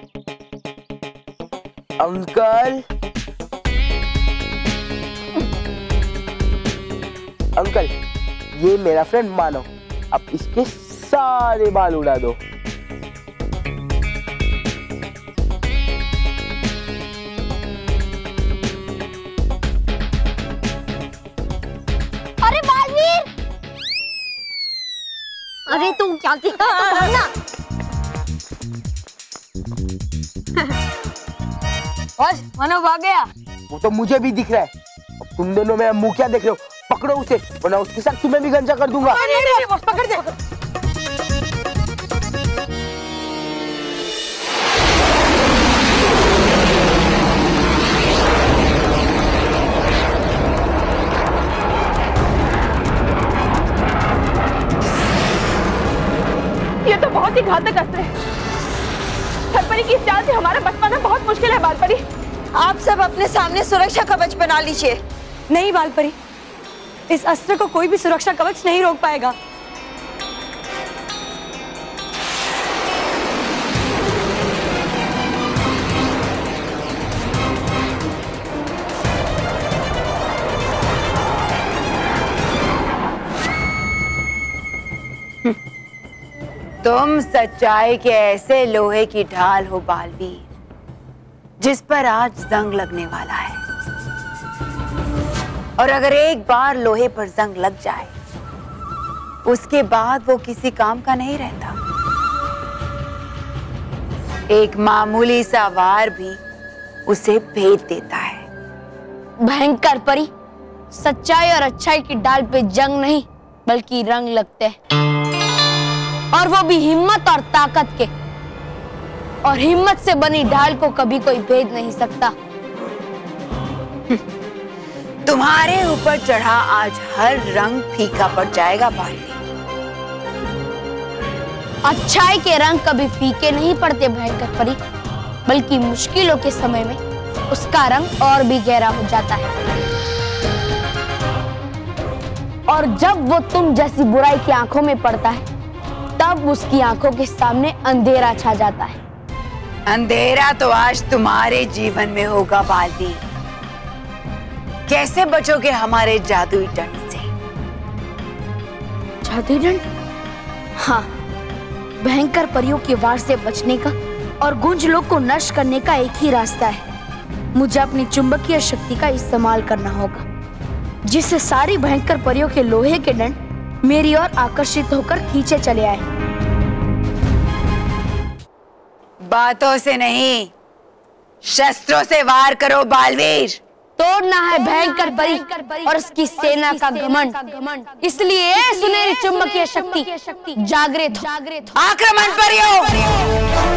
अंकल अंकल, ये मेरा फ्रेंड मानव, अब इसके सारे बाल उड़ा दो। अरे बालवीर, अरे तुम क्या सीखा ना? बस मानव आ गया। वो तो मुझे भी दिख रहा है। अब तुम दोनों मेरा मुंह क्या देख रहे हो? पकड़ो उसे, वरना उसके साथ तुम्हें भी गंजा कर दूंगा। नहीं, नहीं, बॉस पकड़ दे। ये तो बहुत ही घातक अस्त्र है। छलपरी की इस चाल से हमारा बच पाना बहुत मुश्किल है बालपरी। आप सब अपने सामने सुरक्षा कवच बना लीजिए। नहीं बालपरी, इस अस्त्र को कोई भी सुरक्षा कवच नहीं रोक पाएगा। तुम सच्चाई के ऐसे लोहे की ढाल हो बालवीर, जिस पर आज जंग लगने वाला है। और अगर एक बार लोहे पर जंग लग जाए, उसके बाद वो किसी काम का नहीं रहता। एक मामूली सा वार भी उसे भेद देता है। भयंकर परी, सच्चाई और अच्छाई की डाल पे जंग नहीं बल्कि रंग लगते हैं। और वो भी हिम्मत और ताकत के। और हिम्मत से बनी ढाल को कभी कोई भेद नहीं सकता। तुम्हारे ऊपर चढ़ा आज हर रंग फीका पड़ जाएगा बाल्वी। अच्छाई के रंग कभी फीके नहीं पड़ते भयंकर परी, बल्कि मुश्किलों के समय में उसका रंग और भी गहरा हो जाता है। और जब वो तुम जैसी बुराई की आंखों में पड़ता है, तब उसकी आंखों के सामने अंधेरा छा जाता है। अंधेरा तो आज तुम्हारे जीवन में होगा बाल्वी। कैसे बचोगे हमारे जादुई दंड से? जादुई दंड? हाँ, भयंकर परियों के वार से बचने का और गुंजलोक को नष्ट करने का एक ही रास्ता है। मुझे अपनी चुंबकीय शक्ति का इस्तेमाल करना होगा, जिससे सारी भयंकर परियों के लोहे के दंड मेरी ओर आकर्षित होकर खींचे चले आए। बातों से नहीं, शस्त्रों से वार करो बालवीर। तोड़ना है भयंकर परी और उसकी सेना का घमंड। इसलिए सुनहरी चुंबकीय शक्ति जागृत जागृत आक्रमण परियों।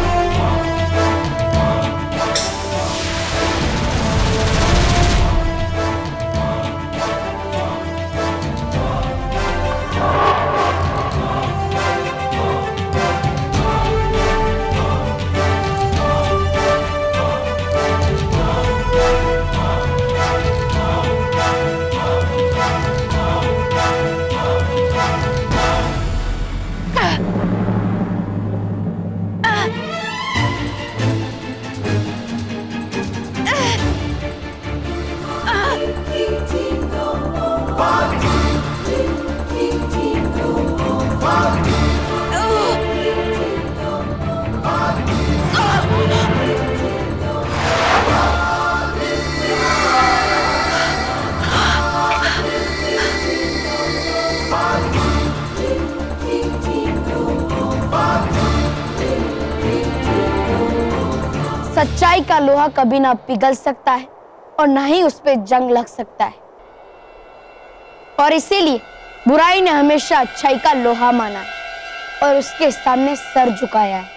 सच्चाई का लोहा कभी ना पिघल सकता है और ना ही उस पे जंग लग सकता है। और इसीलिए बुराई ने हमेशा अच्छाई का लोहा माना है और उसके सामने सर झुकाया है।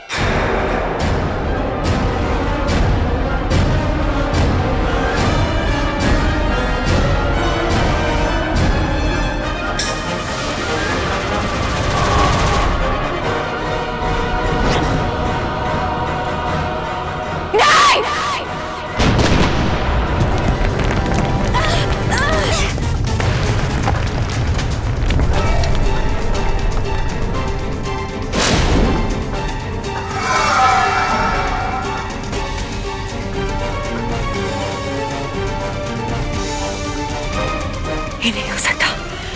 ये नहीं हो सकता।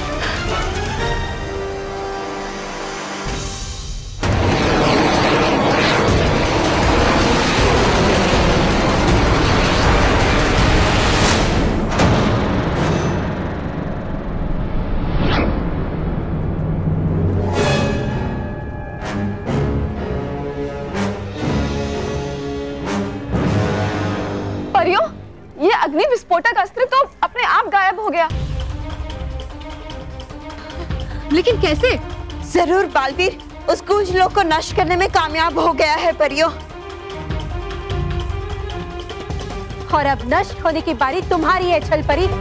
परियों, ये अग्नि विस्फोटक अस्त्र तो अपने आप गायब हो गया। लेकिन कैसे? जरूर बालवीर उस गुंजलोक को नष्ट करने में कामयाब हो गया है परियों। और अब नष्ट होने की बारी तुम्हारी है छल परी।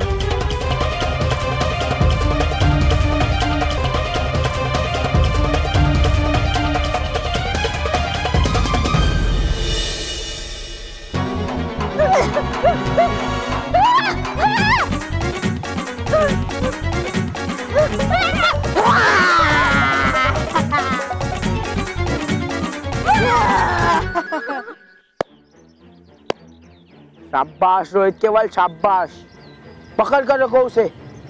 शाबाश रोहित केवल, शाबाश। पकड़ कर रखो उसे।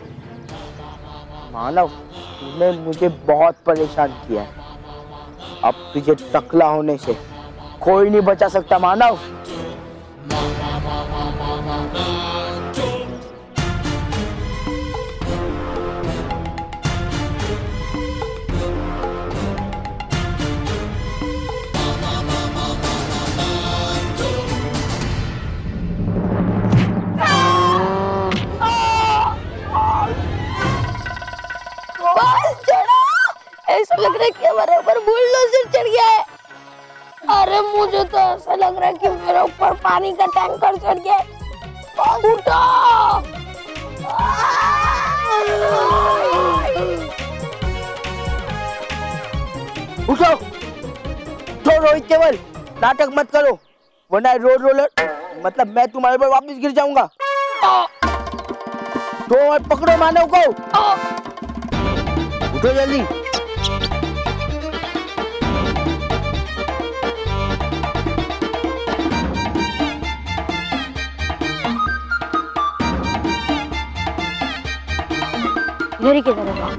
मानव, तूने मुझे बहुत परेशान किया है। अब तुझे टकला होने से कोई नहीं बचा सकता मानव। ऐसा लग रहा है कि हमारे ऊपर बुलडोजर चढ़ गया है। अरे मुझे तो ऐसा लग रहा है कि मेरे ऊपर पानी का टैंकर चढ़ गया है। उठो! उठो, उठो रोहित केवल, नाटक मत करो, वरना रोड रोलर मतलब मैं तुम्हारे पर वापस गिर जाऊंगा। तो और पकड़ो मानव को, उठो जल्दी। इधर ही किधर है?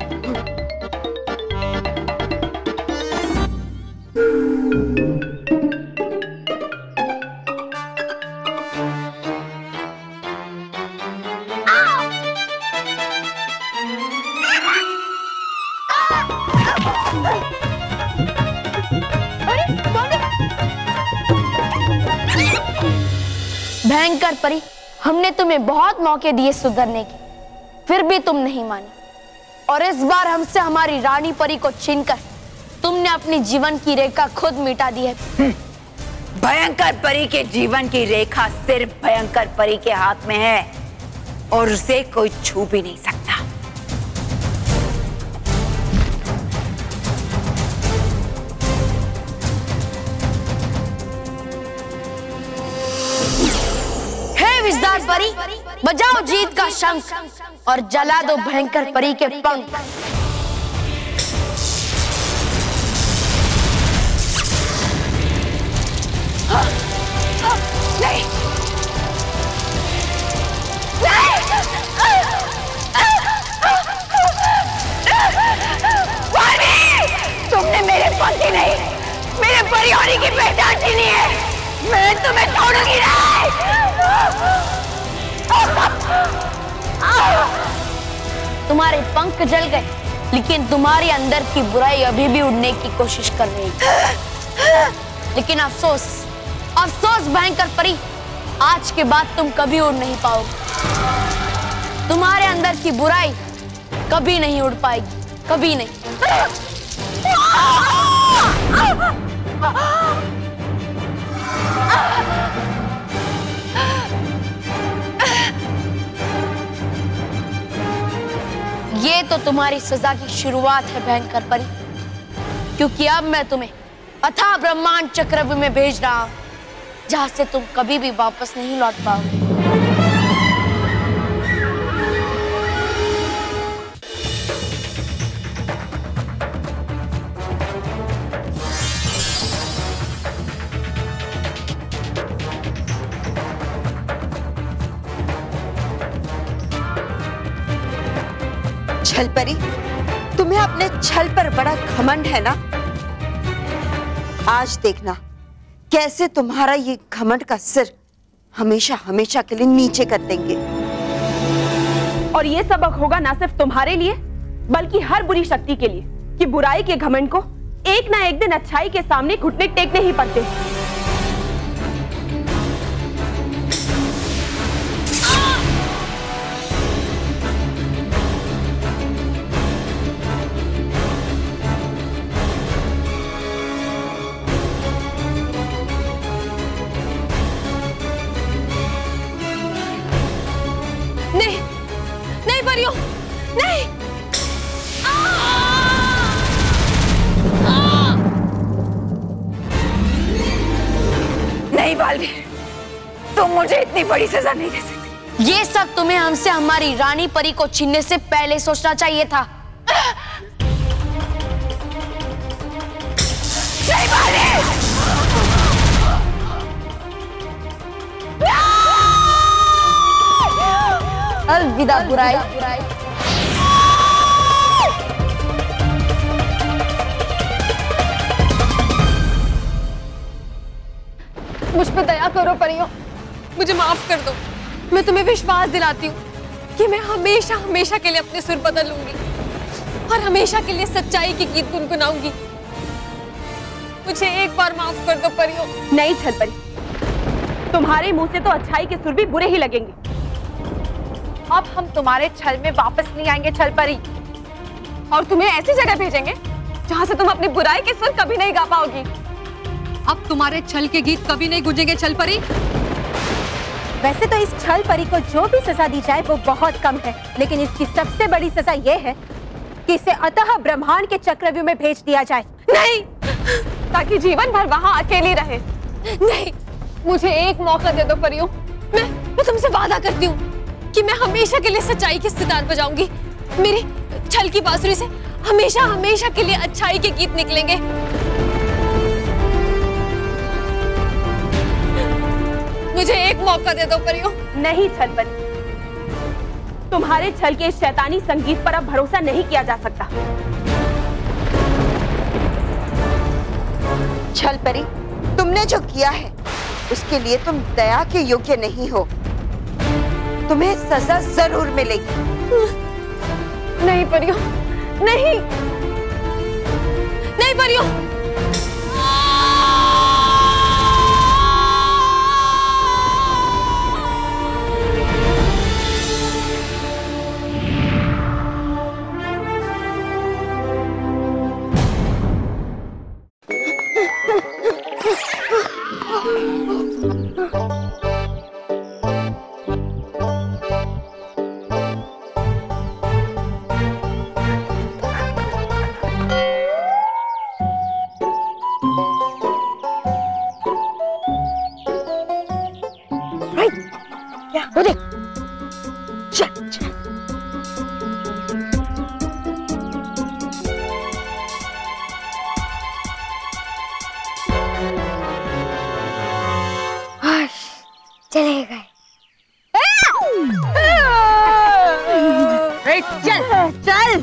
भयंकर परी, हमने तुम्हें बहुत मौके दिए सुधरने के, फिर भी तुम नहीं मानी, और इस बार हमसे हमारी रानी परी को छीनकर तुमने अपनी जीवन की रेखा खुद मिटा दी है। भयंकर परी के जीवन की रेखा सिर्फ भयंकर परी के हाथ में है और उसे कोई छू भी नहीं सकता। हे विजदार परी, बजाओ जीत का शंख और जला दो भयंकर परी के पंख। नहीं, नहीं, तुमने मेरे पति नहीं, मेरे परी होने की पहचान छीनी है। मैं तुम्हें छोड़ूंगी नहीं। तुम्हारे पंख जल गए, लेकिन तुम्हारे अंदर की बुराई अभी भी उड़ने की कोशिश कर रही है। लेकिन अफसोस, अफसोस भयंकर परी, आज के बाद तुम कभी उड़ नहीं पाओगे। तुम्हारे अंदर की बुराई कभी नहीं उड़ पाएगी, कभी नहीं। ये तो तुम्हारी सजा की शुरुआत है भयंकर परी, क्योंकि अब मैं तुम्हें अथाह ब्रह्मांड चक्रव्यूह में भेज रहा हूं, जहां से तुम कभी भी वापस नहीं लौट पाओगे। छल परी, तुम्हें अपने छल पर बड़ा घमंड है ना? आज देखना कैसे तुम्हारा ये घमंड का सिर हमेशा हमेशा के लिए नीचे कर देंगे। और ये सबक होगा ना सिर्फ तुम्हारे लिए, बल्कि हर बुरी शक्ति के लिए, कि बुराई के घमंड को एक ना एक दिन अच्छाई के सामने घुटने टेकने ही पड़ते हैं। नहीं, नहीं परियों, नहीं। नहीं बालवीर, तुम मुझे इतनी बड़ी सजा नहीं दे सकती। ये सब तुम्हें हमसे हमारी रानी परी को छीनने से पहले सोचना चाहिए था। नहीं बालवीर! अलविदा बुराई। मुझ पे दया करो परियों, मुझे माफ कर दो। मैं तुम्हें विश्वास दिलाती हूँ कि मैं हमेशा हमेशा के लिए अपने सुर बदल लूंगी और हमेशा के लिए सच्चाई की गीत गुनगुनाऊंगी। मुझे एक बार माफ कर दो परियों। नहीं छल परी, तुम्हारे मुंह से तो अच्छाई के सुर भी बुरे ही लगेंगे। अब हम तुम्हारे छल में वापस नहीं आएंगे छल परी, और तुम्हें ऐसी जगह भेजेंगे जहाँ से तुम अपनी बुराई के सुर कभी नहीं गा पाओगी। अब तुम्हारे छल के गीत कभी नहीं गूंजेंगे छल परी। वैसे तो इस छल परी को जो भी सजा दी जाए वो बहुत कम है, लेकिन इसकी सबसे बड़ी सजा ये है कि इसे अतः ब्रह्मांड के चक्रव्यूह में भेज दिया जाए। नहीं, ताकि जीवन भर वहाँ अकेली रहे। नहीं, मुझे एक मौका दे दो परियों। मैं मैं तुमसे वादा करती हूँ कि मैं हमेशा के लिए सच्चाई के सितार बजाऊंगी। मेरी छल की बांसुरी से हमेशा हमेशा के लिए अच्छाई के गीत निकलेंगे। मुझे एक मौका दे दो परियों। नहीं छल परी, तुम्हारे छल के इस शैतानी संगीत पर अब भरोसा नहीं किया जा सकता। छल परी, तुमने जो किया है उसके लिए तुम दया के योग्य नहीं हो। तुम्हें सजा जरूर मिलेगी। नहीं परियों, नहीं नहीं परियों। चले गए। चल चल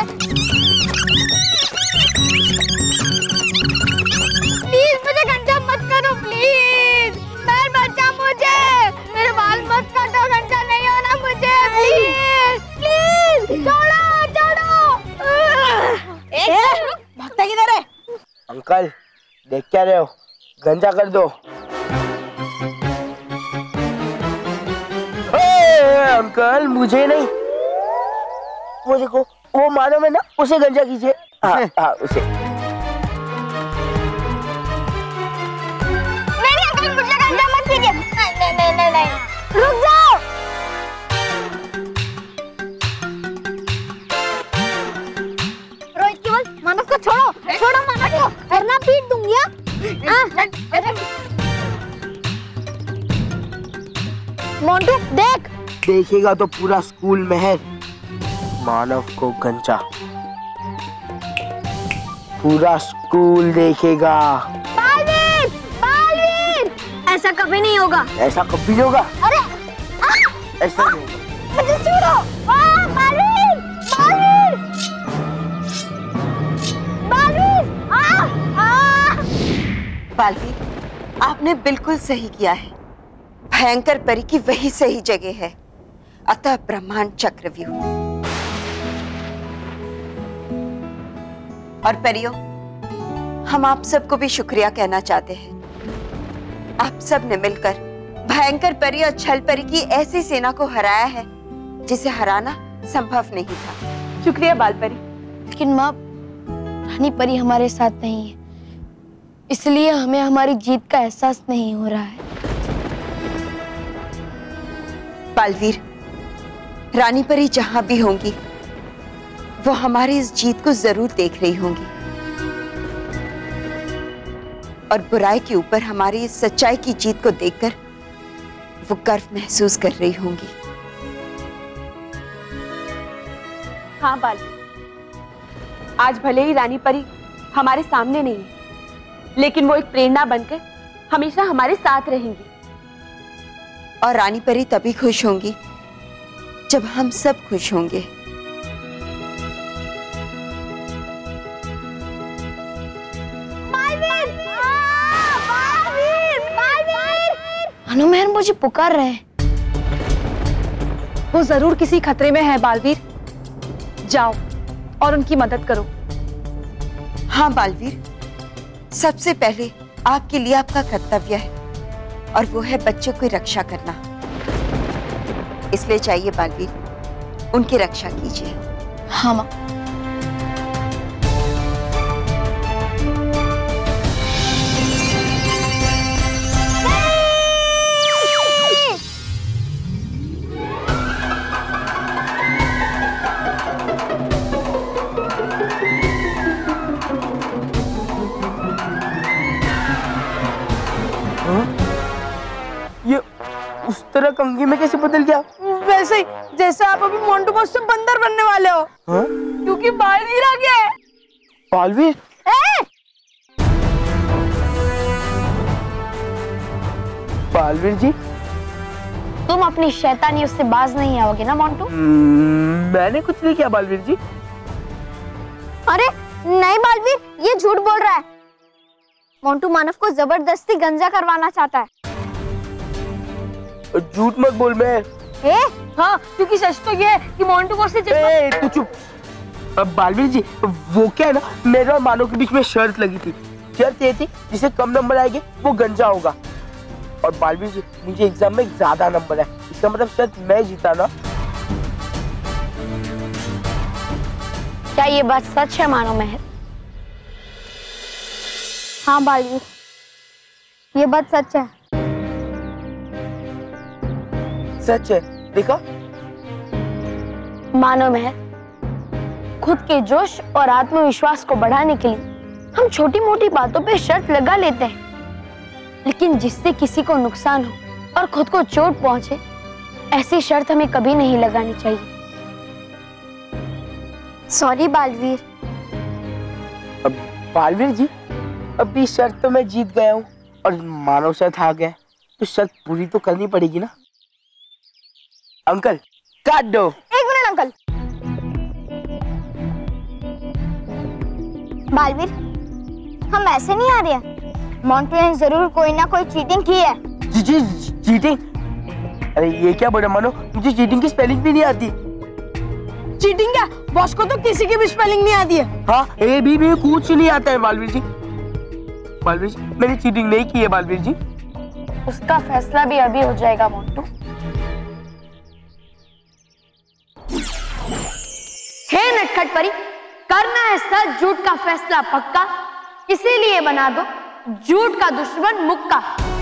प्लीज मुझे घंटा मत करो, प्लीज। पैर मत जा मुझे, मेरे बाल मत काटो, घंटा नहीं होना मुझे, प्लीज प्लीज। छोड़ो छोड़ो। भागता किधर है? अंकल देख क्या रहे हो, गंजा कर दो। अंकल मुझे नहीं, वो देखो वो मानो में ना, उसे गंजा कीजिए। हाँ हाँ उसे। नहीं अंकल मुझे गंजा मत कीजिए। नहीं नहीं नहीं नहीं, रुक जाओ। रोहित केवल मानव को छोड़ो, छोड़ो मानव को, वरना पीट दूंगी। मोंटू देख। देखेगा तो पूरा स्कूल महल मानव को गंजा, पूरा स्कूल देखेगा। बालवीर, बालवीर, ऐसा कभी नहीं होगा। ऐसा कभी नहीं होगा। अरे ऐसा नहीं होगा। मुझे छोड़ो। आ, बालवीर, बालवीर, बालवीर, आ, आ। बालवीर, आपने बिल्कुल सही किया है। भयंकर परी की वही सही जगह है, अतः ब्रह्मांड चक्रव्यूह। और परियों, हम आप सबको भी शुक्रिया कहना चाहते हैं। आप सब ने मिलकर भयंकर परी और छल परी की ऐसी सेना को हराया है जिसे हराना संभव नहीं था। शुक्रिया बाल परी। लेकिन माँ, रानी परी हमारे साथ नहीं है, इसलिए हमें हमारी जीत का एहसास नहीं हो रहा है। बालवीर, रानी परी जहां भी होंगी वो हमारी इस जीत को जरूर देख रही होंगी और बुराई के ऊपर हमारी इस सच्चाई की जीत को देखकर वो गर्व महसूस कर रही होंगी। हाँ बालवीर, आज भले ही रानी परी हमारे सामने नहीं है, लेकिन वो एक प्रेरणा बनकर हमेशा हमारे साथ रहेंगी। और रानी परी तभी खुश होंगी जब हम सब खुश होंगे। हनुमान मुझे पुकार रहे हैं। वो जरूर किसी खतरे में है बालवीर, जाओ और उनकी मदद करो। हाँ बालवीर, सबसे पहले आपके लिए आपका कर्तव्य है और वो है बच्चों की रक्षा करना। इसलिए चाहिए बालवीर, उनकी रक्षा कीजिए। हाँ माँ। तरह कंघी में कैसे बदल गया? वैसे ही जैसे आप अभी मोंटू बॉस से बंदर बनने वाले हो। हाँ? क्योंकि बालवीर आ गया है। बालवीर? बालवीर जी, तुम अपनी शैतानी उससे बाज नहीं आओगे ना मोंटू? मैंने कुछ नहीं किया बालवीर जी। अरे नहीं बालवीर, ये झूठ बोल रहा है। मोंटू मानव को जबरदस्ती गंजा करवाना चाहता है। झूठ मत बोल। मैं ए? हाँ, क्योंकि सच तो ये है कि मोंटू बॉस से ए, तू चुप। अब बालवीर जी, वो क्या है ना, मेरे और मानव के बीच में शर्त लगी थी। शर्त ये थी जिसे कम नंबर आएंगे वो गंजा होगा। और बालवीर जी, मुझे एग्जाम में ज्यादा नंबर है, इसका मतलब शायद मैं जीता ना। क्या ये बात सच है मानो महर? हाँ बालवीर, ये बात सच है। सच है? देखा? मानो महर, खुद के जोश और आत्मविश्वास को बढ़ाने के लिए हम छोटी मोटी बातों पे शर्त लगा लेते हैं, लेकिन जिससे किसी को नुकसान हो और खुद को चोट पहुंचे, ऐसी शर्त हमें कभी नहीं लगानी चाहिए। सॉरी बालवीर। अब बालवीर जी, अभी शर्त तो मैं जीत गया हूँ और मानव शर्त हार गया, तो शर्त पूरी तो करनी पड़ेगी ना। अंकल काट दो। एक मिनट अंकल। बालवीर, हम ऐसे नहीं आ रहे हैं। मोंटू ने जरूर कोई ना कोई चीटिंग की है। जी जी चीटिंग? अरे ये क्या बड़ा मानो, मुझे चीटिंग की स्पेलिंग भी नहीं आती। चीटिंग क्या? बॉस को तो किसी की भी स्पेलिंग नहीं आती है। हाँ, ए बी भी कुछ नहीं आता है बालवीर जी। बालवीर जी, मैंने चीटिंग नहीं की है बालवीर जी। उसका फैसला भी अभी हो जाएगा मोंटू। हे नटखट परी, करना है सच झूठ का फैसला पक्का, इसीलिए बना दो झूठ का दुश्मन मुक्का।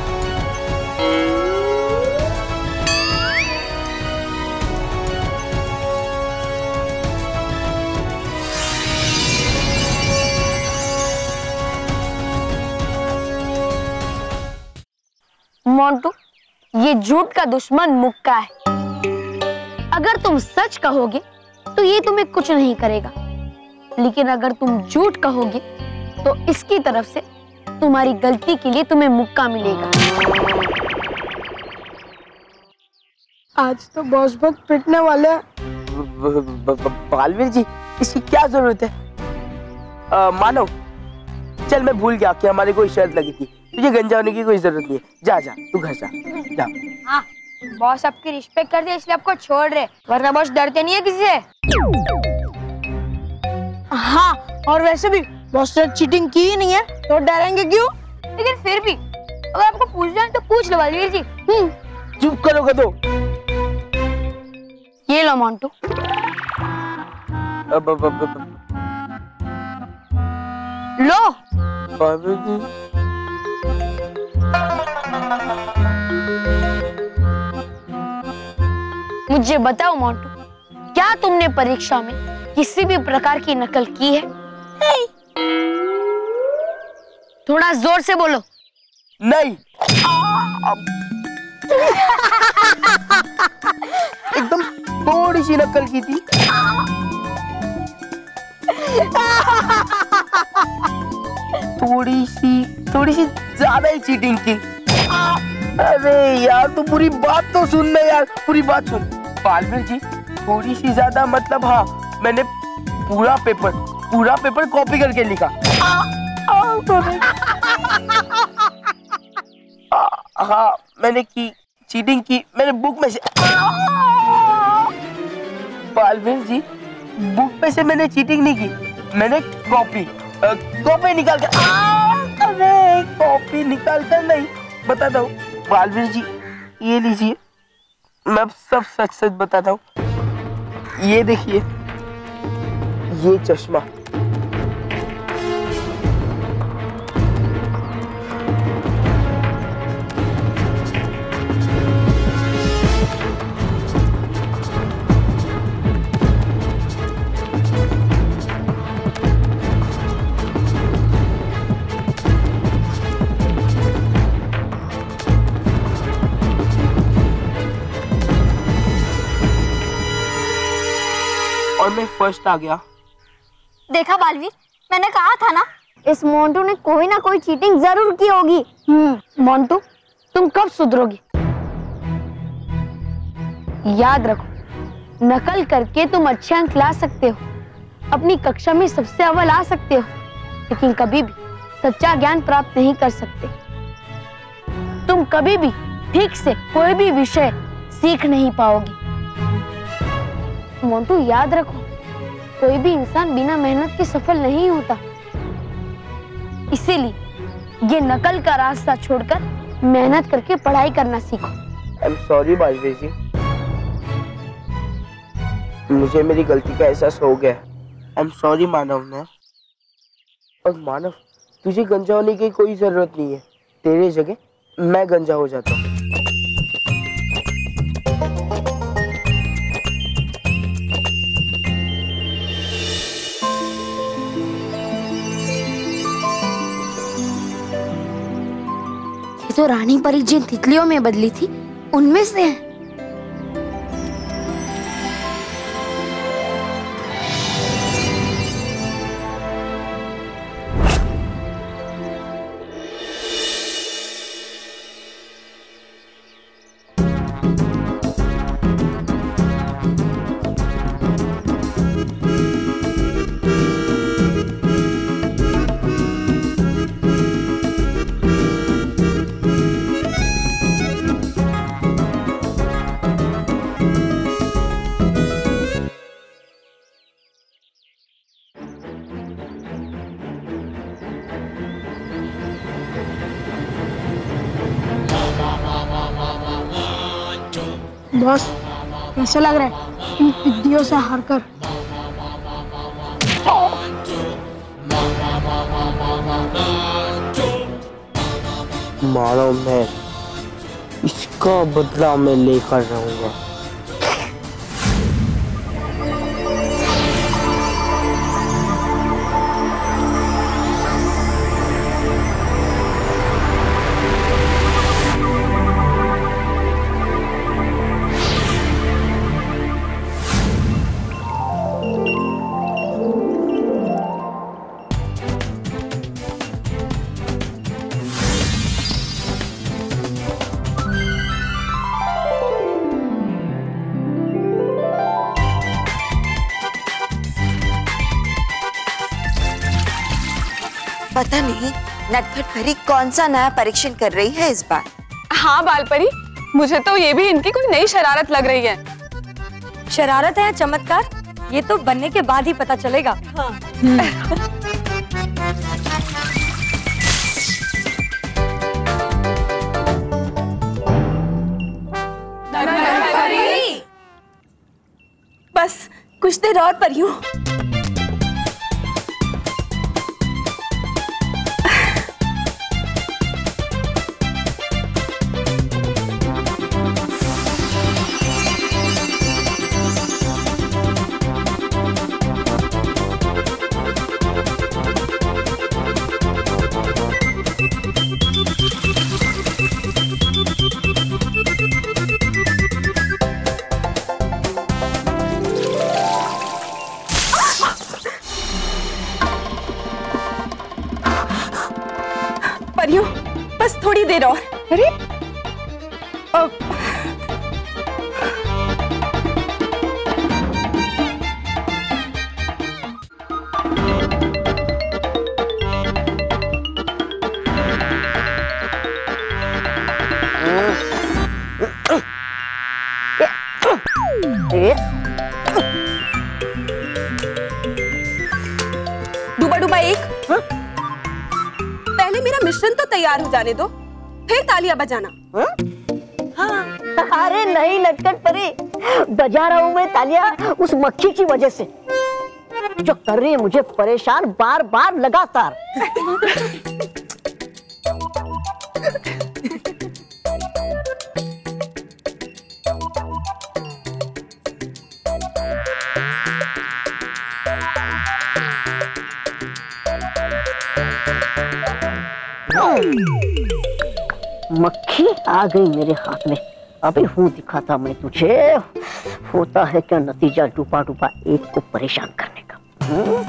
मोंटू, ये झूठ का दुश्मन मुक्का है। अगर तुम सच कहोगे तो ये तुम्हें कुछ नहीं करेगा, लेकिन अगर तुम झूठ कहोगे तो इसकी तरफ से तुम्हारी गलती के लिए तुम्हें मुक्का मिलेगा। आज तो बॉस बहुत पिटने वाले हैं। बालवीर जी, इसकी क्या जरूरत है? आ, मानो, चल मैं भूल गया कि हमारी कोई शर्त लगी थी। तुझे गंजा होने की कोई जरूरत नहीं है। जा जा, तू घर जा, जा। हाँ, बॉस आपकी रिस्पेक्ट करते हैं इसलिए आपको छोड़ रहे, वरना बॉस डरते नहीं है किसी से। हाँ, और वैसे भी बॉस ने चीटिंग की ही नहीं है तो डरेंगे क्यों? लेकिन फिर भी अगर आपको पूछना है तो पूछ लो बालवीर जी। हम्म, चुप करोगे तो? ये लो मोंटू। अब अब अब अब लो। बालवीर जी, मुझे बताओ मोंटू, क्या तुमने परीक्षा में किसी भी प्रकार की नकल की है? नहीं। थोड़ा जोर से बोलो। नहीं। एकदम थोड़ी सी नकल की थी। थोड़ी सी थोड़ी सी ज्यादा ही चीटिंग की। अरे यार, तू पूरी बात तो सुन ले यार, पूरी बात सुन। बालवीर जी, थोड़ी सी ज्यादा मतलब हाँ, मैंने पूरा पेपर पूरा पेपर कॉपी करके लिखा। आ, हाँ, मैंने की चीटिंग की, मैंने बुक में से। बालवीर जी, बुक में से मैंने चीटिंग नहीं की, मैंने कॉपी कॉपी निकाल कर। अरे कॉपी निकाल कर नहीं, बताता हूँ बालवीर जी, ये लीजिए, मैं सब सच सच बताता हूँ। ये देखिए, ये चश्मा। मैं फर्स्ट आ गया। देखा बालवीर, मैंने कहा था ना, इस मोंटू ने कोई ना कोई चीटिंग जरूर की होगी। हम्म मोंटू, तुम कब सुधरोगी? याद रखो, नकल करके तुम अच्छे अंक ला सकते हो, अपनी कक्षा में सबसे अव्वल आ सकते हो, लेकिन कभी भी सच्चा ज्ञान प्राप्त नहीं कर सकते। तुम कभी भी ठीक से कोई भी विषय सीख नहीं पाओगे। मोंटू याद रखो, कोई भी इंसान बिना मेहनत के सफल नहीं होता। इसीलिए ये नकल का रास्ता छोड़कर मेहनत करके पढ़ाई करना सीखो। I am sorry Baalveer ji, मुझे मेरी गलती का एहसास हो गया। आई एम सॉरी मानव ने। और मानव, तुझे गंजा होने की कोई जरूरत नहीं है, तेरे जगह मैं गंजा हो जाता हूँ। ये तो रानी परी जिन तितलियों में बदली थी, उनमें से है। बॉस, कैसा लग रहा है इन पिद्दियों से हारकर? मानो मैं इसका बदला मैं लेकर रहूंगा। पता नहीं नटखट परी कौन सा नया परीक्षण कर रही है इस बार। हाँ बाल परी, मुझे तो ये भी इनकी कोई नई शरारत लग रही है। शरारत है या चमत्कार, ये तो बनने के बाद ही पता चलेगा। हाँ। बस कुछ देर और परियों। परियों, बस थोड़ी देर और। अरे अब डूबा डूबा एक। हाँ? पहले मेरा मिश्रण तो तैयार हो जाने दो, फिर तालियां बजाना। हाँ? हाँ। अरे नहीं नटखट परी, बजा रहा हूँ मैं तालियां उस मक्खी की वजह से जो कर रही है मुझे परेशान बार बार लगातार। मक्खी आ गई मेरे हाथ में, अभी हूँ दिखाता मैं तुझे। होता है क्या नतीजा डूबा डूबा एक को परेशान करने का। हुँ?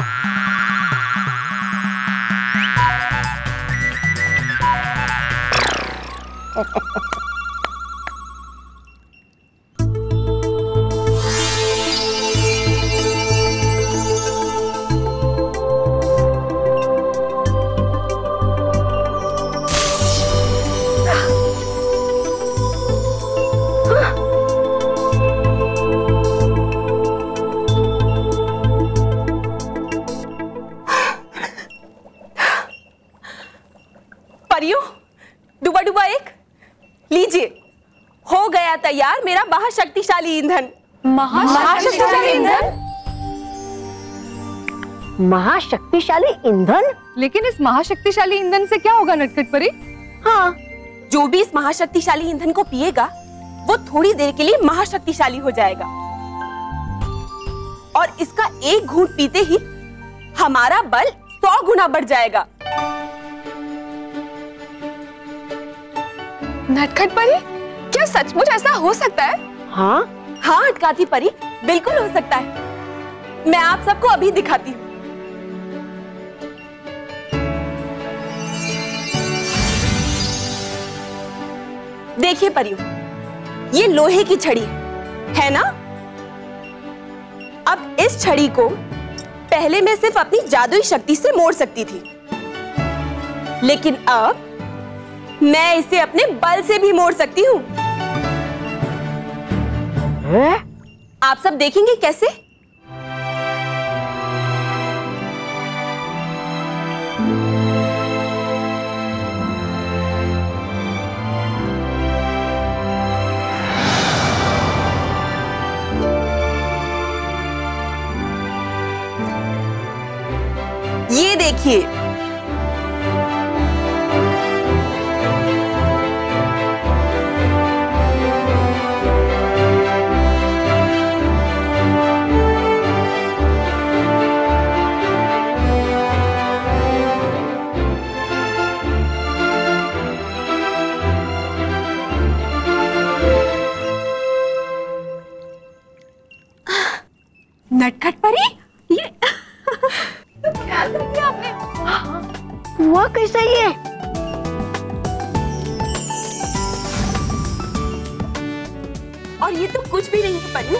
परियों, डुबा डुबा एक लीजिए, हो गया तैयार मेरा महाशक्तिशाली ईंधन। महाशक्तिशाली ईंधन? महाशक्तिशाली ईंधन? लेकिन इस महाशक्तिशाली ईंधन से क्या होगा नटखट परी? हाँ, जो भी इस महाशक्तिशाली ईंधन को पिएगा वो थोड़ी देर के लिए महाशक्तिशाली हो जाएगा और इसका एक घूंट पीते ही हमारा बल सौ गुना बढ़ जाएगा। नटखट परी, क्या सचमुच ऐसा हो सकता है? हाँ हाँ अटकाती परी, बिल्कुल हो सकता है। मैं आप सबको अभी दिखाती हूँ। देखिए परियों, ये लोहे की छड़ी है, है ना? अब इस छड़ी को पहले मैं सिर्फ अपनी जादुई शक्ति से मोड़ सकती थी, लेकिन अब मैं इसे अपने बल से भी मोड़ सकती हूँ। आप सब देखेंगे कैसे? ये देखिए, नटखट परी, ये क्या कर दिया आपने? हुआ कैसा ये? और ये तो कुछ भी नहीं है परियों।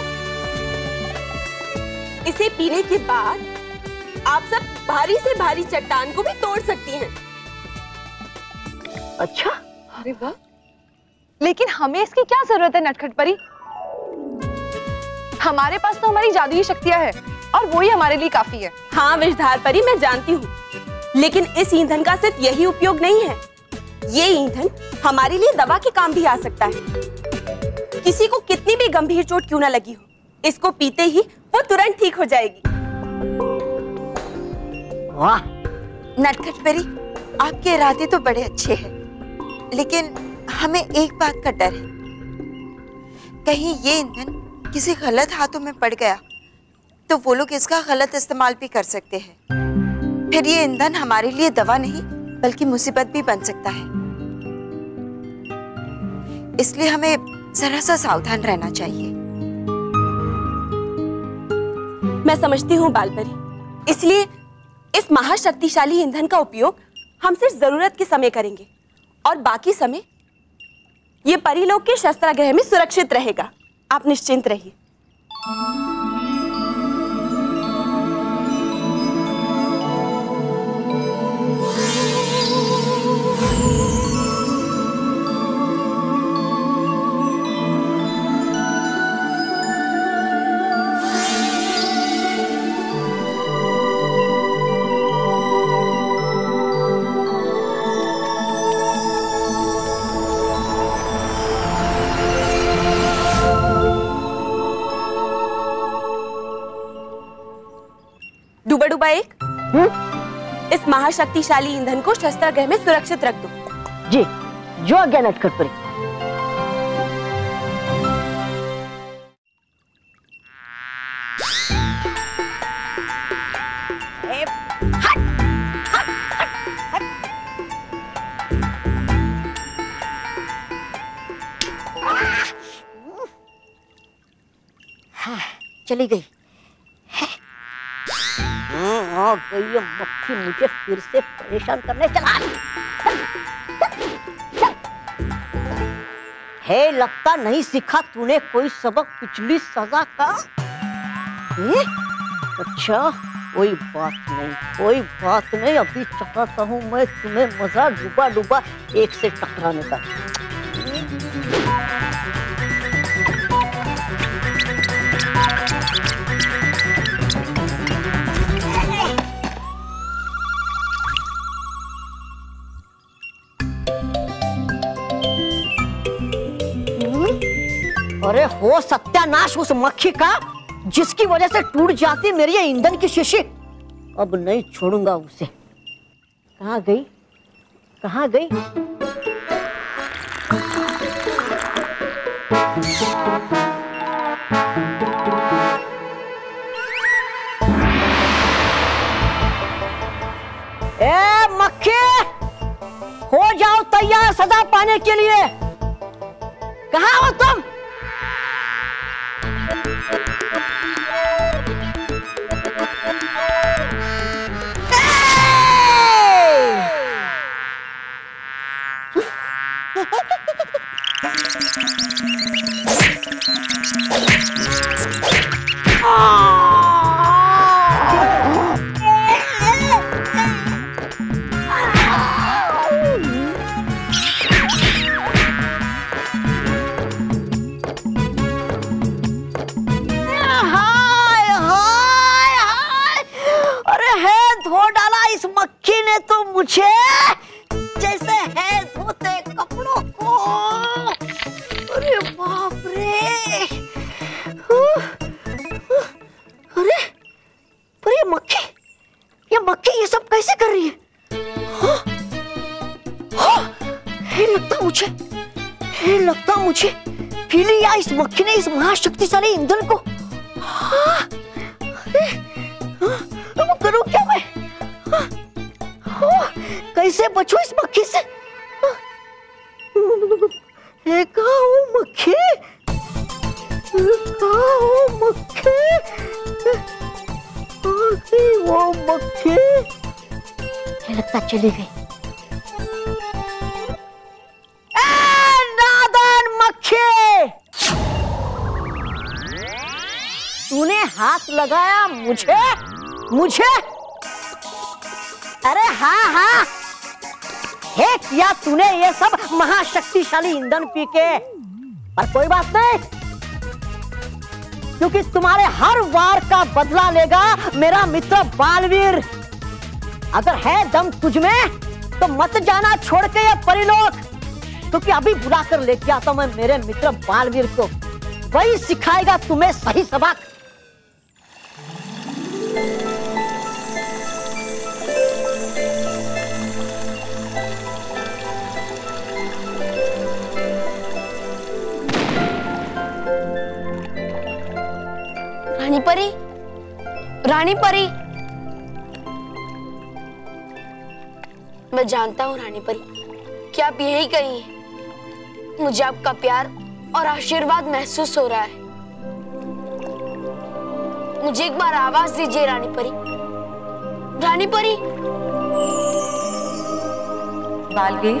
इसे पीने के बाद आप सब भारी से भारी चट्टान को भी तोड़ सकती हैं। अच्छा, अरे वाह, लेकिन हमें इसकी क्या जरूरत है नटखट परी? हमारे पास तो हमारी जादुई शक्तियां हैं और वो ही हमारे लिए काफी है। हाँ विषधार परी, मैं जानती हूँ, लेकिन इस ईंधन का सिर्फ यही उपयोग नहीं है। ये ईंधन हमारे लिए दवा के काम भी आ सकता है। किसी को कितनी भी गंभीर चोट क्यों ना लगी हो, इसको पीते ही वो तुरंत ठीक हो जाएगी। वाह नटखट परी, आपके इरादे तो बड़े अच्छे हैं, लेकिन हमें एक बात का डर है, कहीं ये ईंधन किसी गलत हाथों में पड़ गया तो वो लोग इसका गलत इस्तेमाल भी कर सकते हैं। फिर ये ईंधन हमारे लिए दवा नहीं बल्कि मुसीबत भी बन सकता है। इसलिए हमें जरा सा सावधान रहना चाहिए। मैं समझती हूँ बालपरी, इसलिए इस महाशक्तिशाली ईंधन का उपयोग हम सिर्फ जरूरत के समय करेंगे और बाकी समय ये परीलोक के शस्त्रागार में सुरक्षित रहेगा। आप निश्चिंत रहिए। डूबा डूबा एक, इस महाशक्तिशाली ईंधन को शस्त्रागार में सुरक्षित रख दो। जी, जो आज्ञा नटखट परी। चली गई है? आ गई ये मक्खी मुझे फिर से परेशान करने चला। है लगता नहीं सीखा तूने कोई सबक पिछली सजा का। ए? अच्छा कोई बात नहीं, कोई बात नहीं, अभी चकाता हूँ मैं तुम्हें मजा डूबा डूबा एक से टकराने का। अरे हो सत्यानाश उस मक्खी का जिसकी वजह से टूट जाती मेरी ये ईंधन की शीशी। अब नहीं छोड़ूंगा उसे। कहाँ गई, कहाँ गई? ए मक्खी, हो जाओ तैयार सजा पाने के लिए। कहाँ हो तुम? मुझे जैसे है धोते कपड़ों को। अरे बाप रे, अरे पर ये मक्खी, ये मक्खी ये सब कैसे कर रही है? हाँ, हाँ, है लगता मुझे, है लगता मुझे पी लिया इस मक्खी ने इस महाशक्तिशाली ईंधन को। हाँ, अरे, हाँ, अब करूं क्या मैं? हाँ, कैसे बचूं इस मक्खी से? कहाँ हो मक्खी? कहाँ हो मक्खी? वो मक्खी लगता चली गई। नादान मक्खी, तूने हाथ लगाया मुझे, मुझे? अरे हाँ हाँ, हे किया तूने ये सब महाशक्तिशाली ईंधन पी के, पर कोई बात नहीं, क्योंकि तुम्हारे हर वार का बदला लेगा मेरा मित्र बालवीर। अगर है दम तुझ में तो मत जाना छोड़ के ये परिलोक, क्योंकि अभी बुला कर लेके आता मैं मेरे मित्र बालवीर को, वही सिखाएगा तुम्हें सही सबक। रानी परी, रानी परी, मैं जानता हूँ रानी परी कि आप यही कहीं हैं। मुझे आपका प्यार और आशीर्वाद महसूस हो रहा है। मुझे एक बार आवाज दीजिए रानी परी, रानी परी। बालवीर,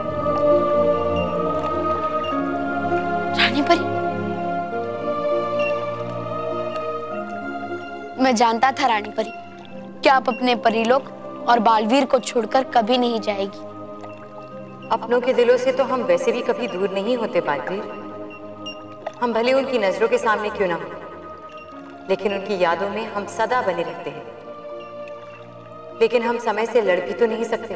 रानी परी, मैं जानता था रानी परी कि आप अपने परिलोक और बालवीर को छोड़कर कभी नहीं जाएगी। अपनों के दिलों से तो हम वैसे भी कभी दूर नहीं होते बालवीर। हम भले उनकी नजरों के सामने क्यों ना हो, लेकिन उनकी यादों में हम सदा बने रहते हैं। लेकिन हम समय से लड़ भी तो नहीं सकते,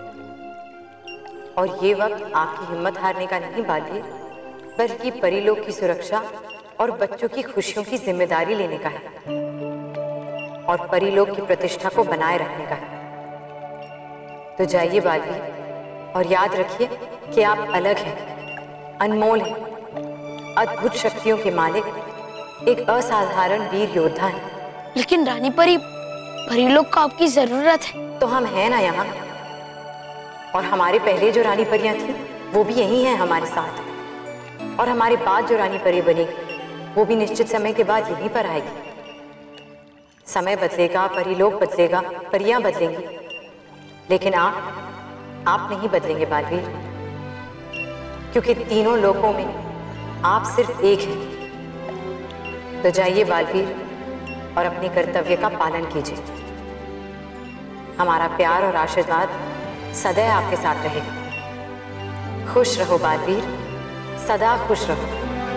और ये वक्त आपकी हिम्मत हारने का नहीं बालवीर, बल्कि परिलोक की सुरक्षा और बच्चों की खुशियों की जिम्मेदारी लेने का है, और परिलोक की प्रतिष्ठा को बनाए रखने का है। तो जाइए बालवीर, और याद रखिए कि आप अलग हैं, अनमोल हैं, अद्भुत शक्तियों के मालिक, एक असाधारण वीर योद्धा हैं। लेकिन रानी परी, परिलोक को आपकी जरूरत है। तो हम हैं ना यहाँ, और हमारे पहले जो रानी परियां थी वो भी यही हैं हमारे साथ, और हमारे बाद जो रानी परी बनेगी वो भी निश्चित समय के बाद यहीं पर आएगी। समय बदलेगा, परिलोक बदलेगा, परियां बदलेंगी, लेकिन आप आप नहीं बदलेंगे बालवीर, क्योंकि तीनों लोकों में आप सिर्फ एक हैं। तो जाइए बालवीर और अपने कर्तव्य का पालन कीजिए। हमारा प्यार और आशीर्वाद सदैव आपके साथ रहेगा। खुश रहो बालवीर, सदा खुश रहो।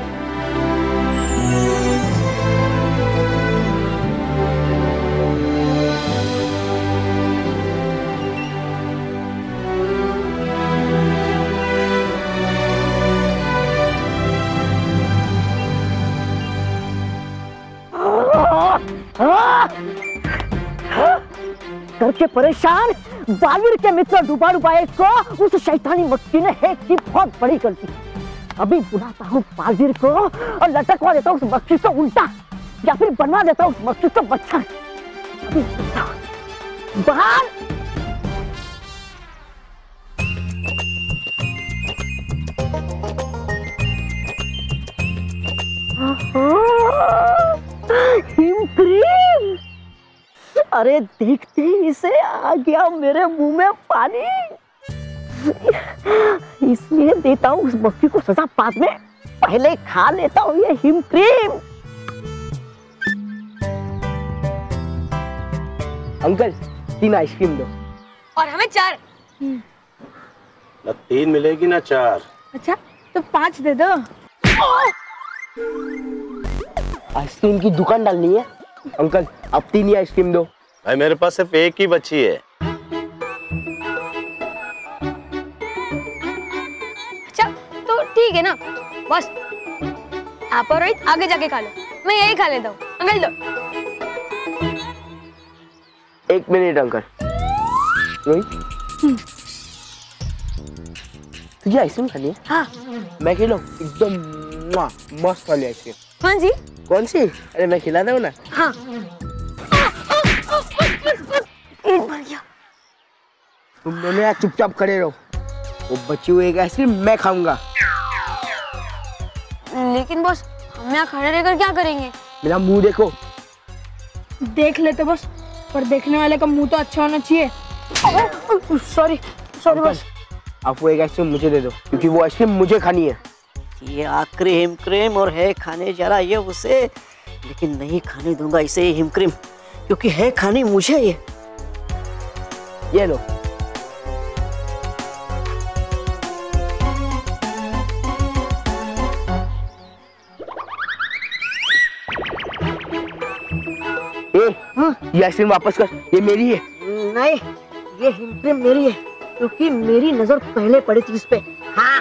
करके परेशान बालवीर के मित्र डुबा डुबाए को उस शैतानी मक्खी ने हैक की बहुत बड़ी गलती। अभी बुलाता हूँ बालवीर को और लटकवा देता हूँ उस मक्खी को उल्टा, या फिर बनवा देता हूँ उस मक्खी को बच्चा। अभी बाल हिम क्रीम, अरे देखते ही इसे आ गया मेरे मुंह में पानी। इसलिए देता हूँ उस मक्खी को सजा, बाद में पहले खा लेता हूँ ये हिम क्रीम। अंकल तीन आइसक्रीम दो। और हमें चार। ना तीन मिलेगी ना चार। अच्छा तो पांच दे दो। आइसक्रीम की दुकान डालनी है अंकल, अब तीन ही आइसक्रीम दो। भाई मेरे पास सिर्फ एक ही बची है। अच्छा तो ठीक है ना बस, आप और रोहित आगे जाके खा लो, मैं यही खा लेता हूँ। अंकल दो। एक मिनट अंकल। रोहित तुझे आइसक्रीम खानी है? हाँ। मैं खिलाऊं? एकदम मस्त वाली आइसक्रीम। कौन सी? कौन सी? अरे मैं खिला दूं ना। हाँ। तुम दोनों यहाँ चुपचाप खड़े रहो, वो बची हुई एक आइसक्रीम मैं खाऊंगा। लेकिन बॉस हम यहाँ खड़े रहकर क्या करेंगे? मेरा मुंह देखो। देख लेते बस, पर देखने वाले का मुंह तो अच्छा होना चाहिए। सॉरी सॉरी बस। आप वो एक आइसक्रीम मुझे दे दो, क्योंकि वो आइसक्रीम मुझे खानी है। ये आखिरी हिम क्रीम और है खाने जा रहा ये उसे, लेकिन नहीं खाने दूंगा इसे हिम क्रीम, क्योंकि है खानी मुझे ये। ये लो। ए, ये आइसक्रीम वापस कर, ये मेरी है। नहीं, ये हिम क्रीम मेरी है, क्योंकि मेरी नजर पहले पड़ी थी इस पे। हाँ।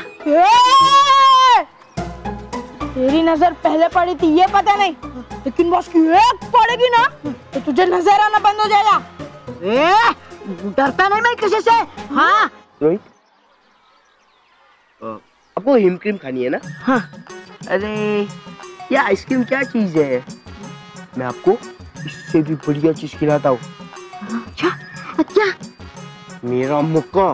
तेरी नजर पहले पड़ी थी ये पता नहीं, लेकिन बॉस की एक पड़ेगी ना तो तुझे नजर आना बंद हो जाएगा। ए, डरता नहीं मैं किसी से। हाँ। रोहित, आपको हिम क्रीम खानी है ना? हाँ। अरे ये आइसक्रीम क्या चीज है, मैं आपको इससे भी बढ़िया चीज खिलाता हूँ। अच्छा क्या? मेरा मुक्का।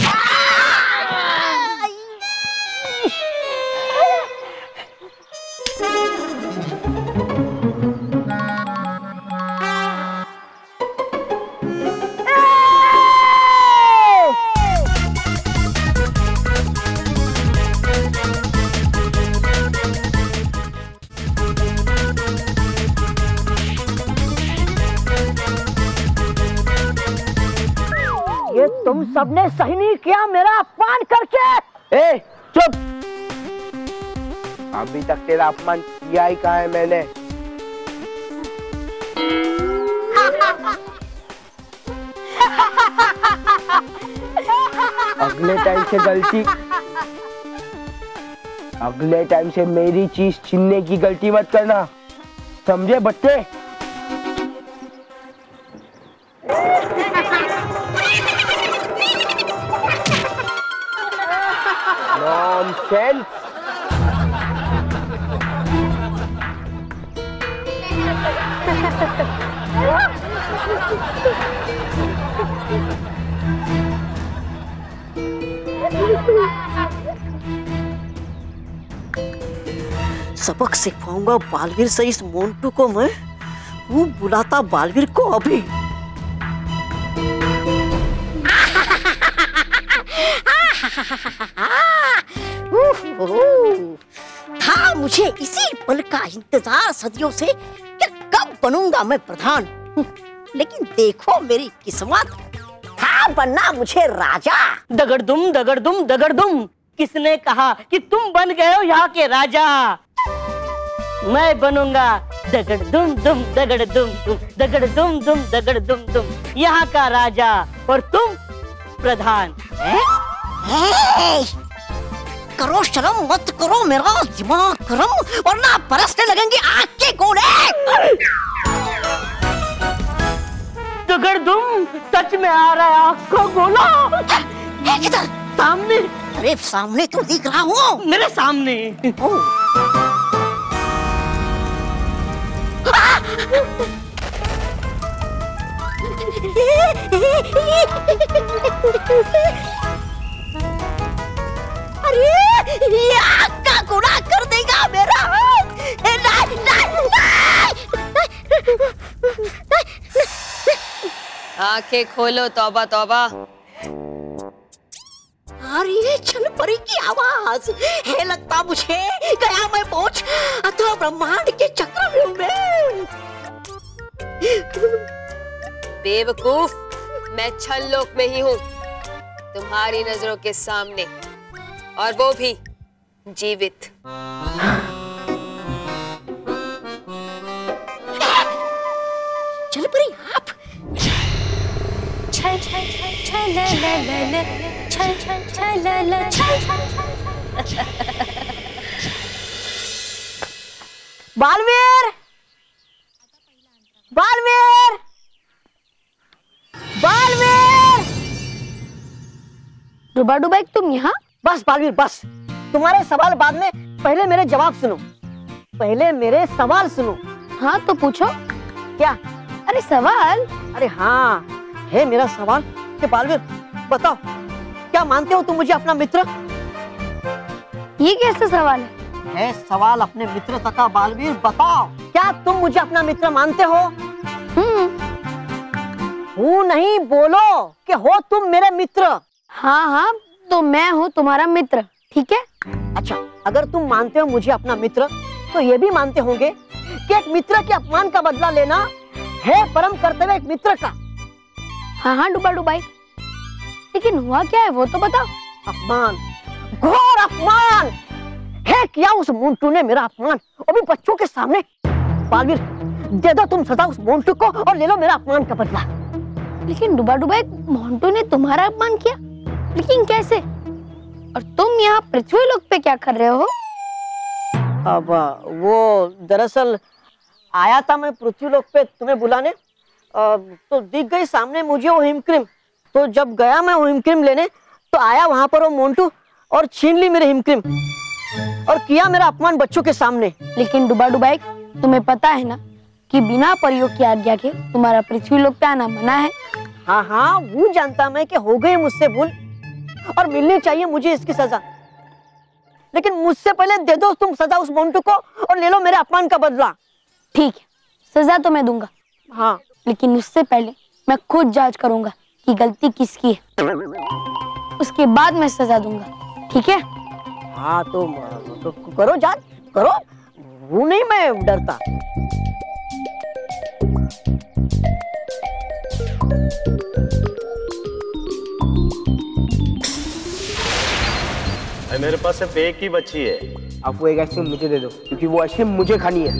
ये तुम सबने सही नहीं किया मेरा अपमान करके। ए चुप, अभी तक तेरा अपमान किया ही कहा है मैंने। अगले टाइम से गलती अगले टाइम से मेरी चीज छीनने की गलती मत करना, समझे बच्चे? नॉनसेंस। सबक सिखाऊंगा बालवीर से इस मोंटू को मैं। वो बुलाता बालवीर को अभी। था मुझे इसी पल का इंतजार सदियों से कि कब बनूंगा मैं प्रधान। लेकिन देखो मेरी किस्मत, था बनना मुझे राजा। दगड़दुम दगड़दुम दगड़दुम, किसने कहा कि तुम बन गए हो यहाँ के राजा? मैं बनूंगा दगड़दुम दुम दगड़दुम दुम दगड़दुम दुम दगड़दुम दुम, यहाँ का राजा और तुम प्रधान। है? है? करो शर्म मत करो मेरा दिमाग गरम, वरना बरसने लगेंगे आग के गोले। दगड़दुम सच में आ रहा है आग का गोला। है किधर? सामने। अरे सामने तो दिख रहा हूँ। मेरे सामने। अरे ये आग का गोला कर देगा मेरा। नहीं, नहीं, नहीं। आंखें खोलो, तौबा तौबा। अरे ये छल परी की आवाज है, लगता मुझे गया मैं पहुंच अथवा ब्रह्मांड के चक्रव्यूह में। बेवकूफ, मैं छल लोक में ही हूँ, तुम्हारी नजरों के सामने, और वो भी जीवित। चल परी आप। छल छल छल छल ला ला ला ला, छल छल छल ला ला छल छल। बालवीर, बालवीर, बालवीर। डुबा डुबा तुम यहाँ? बस बालवीर बस, तुम्हारे सवाल बाद में, पहले मेरे जवाब सुनो। पहले मेरे सवाल सुनो। हाँ तो पूछो। क्या? अरे सवाल? अरे हाँ है मेरा सवाल कि बालवीर बताओ, क्या मानते हो तुम मुझे अपना मित्र? ये कैसा सवाल है? है सवाल अपने मित्रता का बालवीर, बताओ क्या तुम मुझे अपना मित्र मानते हो? हम्म। हूँ नहीं, बोलो कि हो तुम मेरे मित्र। हाँ हाँ तो मैं हूँ तुम्हारा मित्र, ठीक है? अच्छा, अगर तुम मानते हो मुझे अपना मित्र, तो ये भी मानते होंगे कि एक मित्र के अपमान का बदला लेना है परम कर्तव्य एक मित्र का। हाँ हाँ डुबा डुबाई, लेकिन हुआ क्या है वो तो बताओ। अपमान, घोर अपमान है किया उस मोंटू ने मेरा अपमान, और भी बच्चों के सामने। बालवीर दे दो तुम सजा उस मोंटू को और ले लो मेरा अपमान का बदला। लेकिन डुबा डुबाई, मोंटू ने तुम्हारा अपमान किया, लेकिन कैसे? और तुम यहाँ पृथ्वी लोक पे क्या कर रहे हो? अब वो दरअसल आया था मैं पृथ्वी लोक पे तुम्हें बुलाने, तो दिख गई सामने मुझे वो हिमक्रीम। तो जब गया मैं वो हिमक्रीम लेने, तो आया वहां पर वो मोंटू और छीन ली मेरे हिमक्रीम और किया मेरा अपमान बच्चों के सामने। लेकिन डुबा डुबाई, तुम्हें पता है ना कि बिना परियों की आज्ञा के तुम्हारा पृथ्वी लोक पे आना मना है। हाँ हाँ वो जानता मैं कि हो गई मुझसे भूल और मिलनी चाहिए मुझे इसकी सजा, लेकिन मुझसे पहले दे दो तुम सजा उस मोंटू को और ले लो मेरे अपमान का बदला। ठीक है, सजा तो मैं दूंगा। हाँ, लेकिन उससे पहले मैं खुद जांच करूंगा कि गलती किसकी है, उसके बाद मैं सजा दूंगा, ठीक है? हाँ तो, तो करो जांच करो, वो नहीं मैं डरता। मेरे पास सिर्फ एक ही बची है। आप वो एक आइसक्रीम मुझे दे दो, क्योंकि वो आइसक्रीम मुझे खानी है।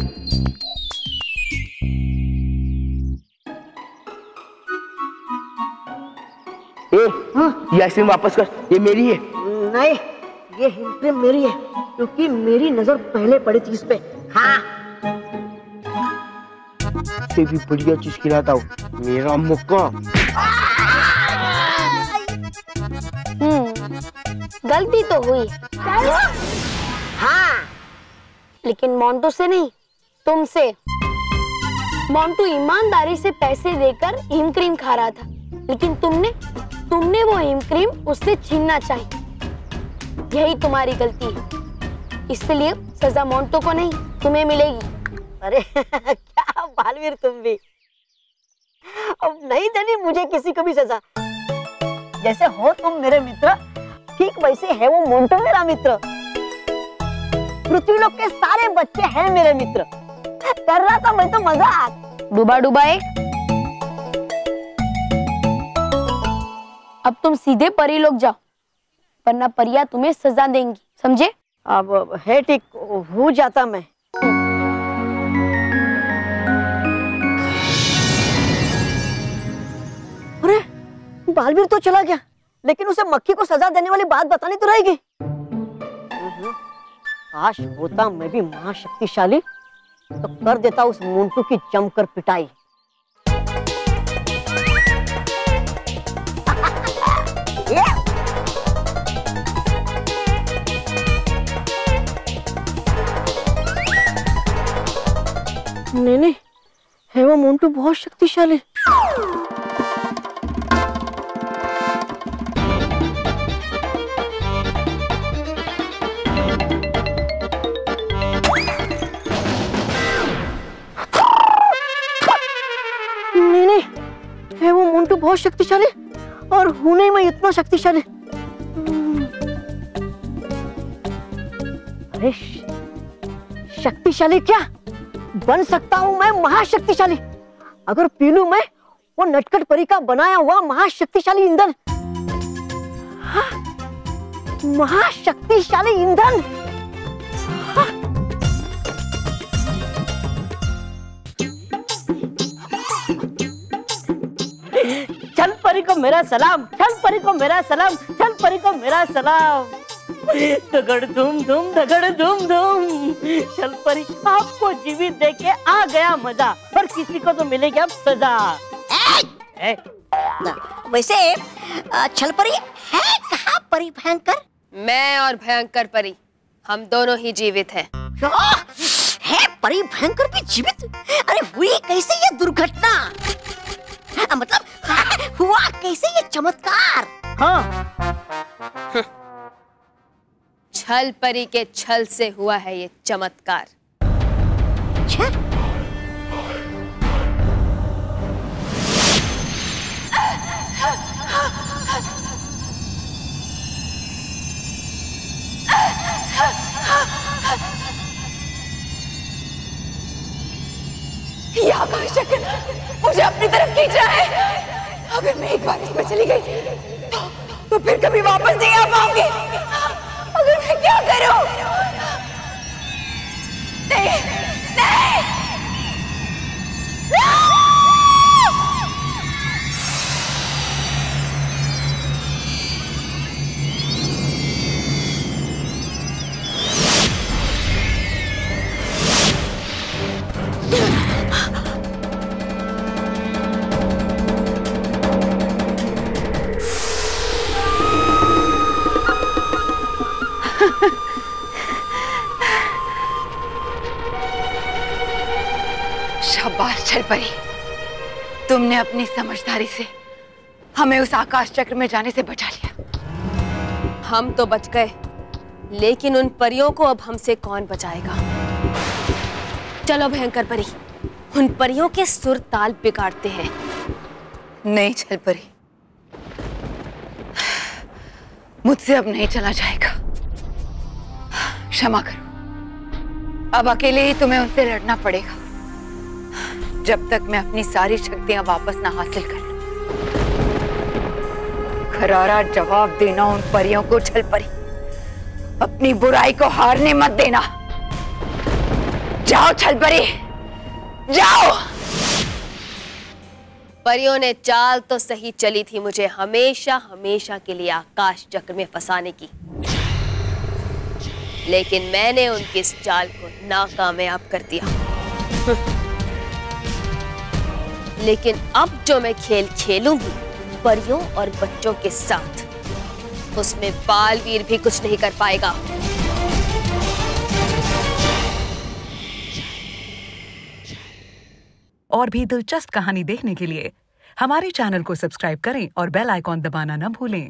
ए, ये आइसक्रीम वापस कर, ये मेरी है। नहीं, ये हिमक्रीम मेरी है, क्योंकि मेरी नजर पहले पड़ी थी इस पे। हाँ। से भी बढ़िया चीज खिलाता हूँ, मेरा मौका। हम्म, गलती तो हुई। हाँ। लेकिन मोंटू से नहीं, तुमसे। मोंटू ईमानदारी से पैसे देकर हिमक्रीम खा रहा था, लेकिन तुमने तुमने वो हिमक्रीम उससे छीनना चाहिए। यही तुम्हारी गलती है। इसलिए सजा मोंटू को नहीं तुम्हें मिलेगी। अरे क्या बालवीर तुम भी, अब नहीं देनी मुझे किसी को भी सजा। जैसे हो तुम मेरे मित्र, ठीक वैसे है वो मोंटू मेरा मित्र। पृथ्वी लोक के सारे बच्चे हैं मेरे मित्र। कर रहा था मैं तो मजाक। डूबा डूबा एक। अब तुम सीधे परी लोग जाओ, वरना परिया तुम्हें सजा देंगी, समझे? अब है ठीक, हो जाता मैं। अरे बालवीर तो चला गया, लेकिन उसे मक्खी को सजा देने वाली बात बतानी तो रहेगी। काश होता मैं भी महाशक्तिशाली, तो कर देता उस मोंटू की जमकर पिटाई। नहीं नहीं, है वो मोंटू बहुत शक्तिशाली। नहीं नहीं, है वो मोंटू बहुत शक्तिशाली, और हूं नहीं मैं इतना शक्तिशाली। अरे शक्तिशाली क्या, बन सकता हूं मैं महाशक्तिशाली। अगर पी लूं मैं वो नटखट परी का बनाया हुआ महाशक्तिशाली ईंधन। हाँ, महाशक्तिशाली ईंधन। हाँ। चल परी को मेरा सलाम, चल परी को मेरा सलाम, चल परी को मेरा सलाम। धगड़ धूम धूम धगड़ धूम धूम। चल परी, आपको जीवित देके आ गया मजा, पर किसी को तो मिलेगी अब सजा। ए, ए? वैसे छल परी है कहाँ परी भयंकर? मैं और भयंकर परी हम दोनों ही जीवित हैं। है परी भयंकर भी जीवित? अरे हुई कैसे ये दुर्घटना? आ, मतलब हुआ कैसे ये चमत्कार? हाँ। छल परी के छल से हुआ है ये चमत्कार। छल? ये आकाश चक्र मुझे अपनी तरफ खींच रहा है। अगर मैं एक बार इसमें चली गई तो, तो फिर कभी वापस नहीं आ पाऊंगी। अगर मैं क्या करूं? नहीं, नहीं, नहीं! शाबाश छल परी, तुमने अपनी समझदारी से हमें उस आकाश चक्र में जाने से बचा लिया। हम तो बच गए, लेकिन उन परियों को अब हमसे कौन बचाएगा? चलो भयंकर परी, उन परियों के सुर ताल बिगाड़ते हैं। नहीं छल परी, मुझसे अब नहीं चला जाएगा। क्षमा करो, अब अकेले ही तुम्हें उनसे लड़ना पड़ेगा, जब तक मैं अपनी सारी शक्तियां वापस ना हासिल कर लूं। करारा जवाब देना उन परियों को छल परी, अपनी बुराई को हारने मत देना। जाओ छल परी, जाओ। परियों ने चाल तो सही चली थी मुझे हमेशा हमेशा के लिए आकाश चक्र में फंसाने की, लेकिन मैंने उनकी इस चाल को नाकामयाब कर दिया। लेकिन अब जो मैं खेल खेलूंगी परियों और बच्चों के साथ, उसमें बालवीर भी कुछ नहीं कर पाएगा। और भी दिलचस्प कहानी देखने के लिए हमारे चैनल को सब्सक्राइब करें और बेल आइकॉन दबाना न भूलें।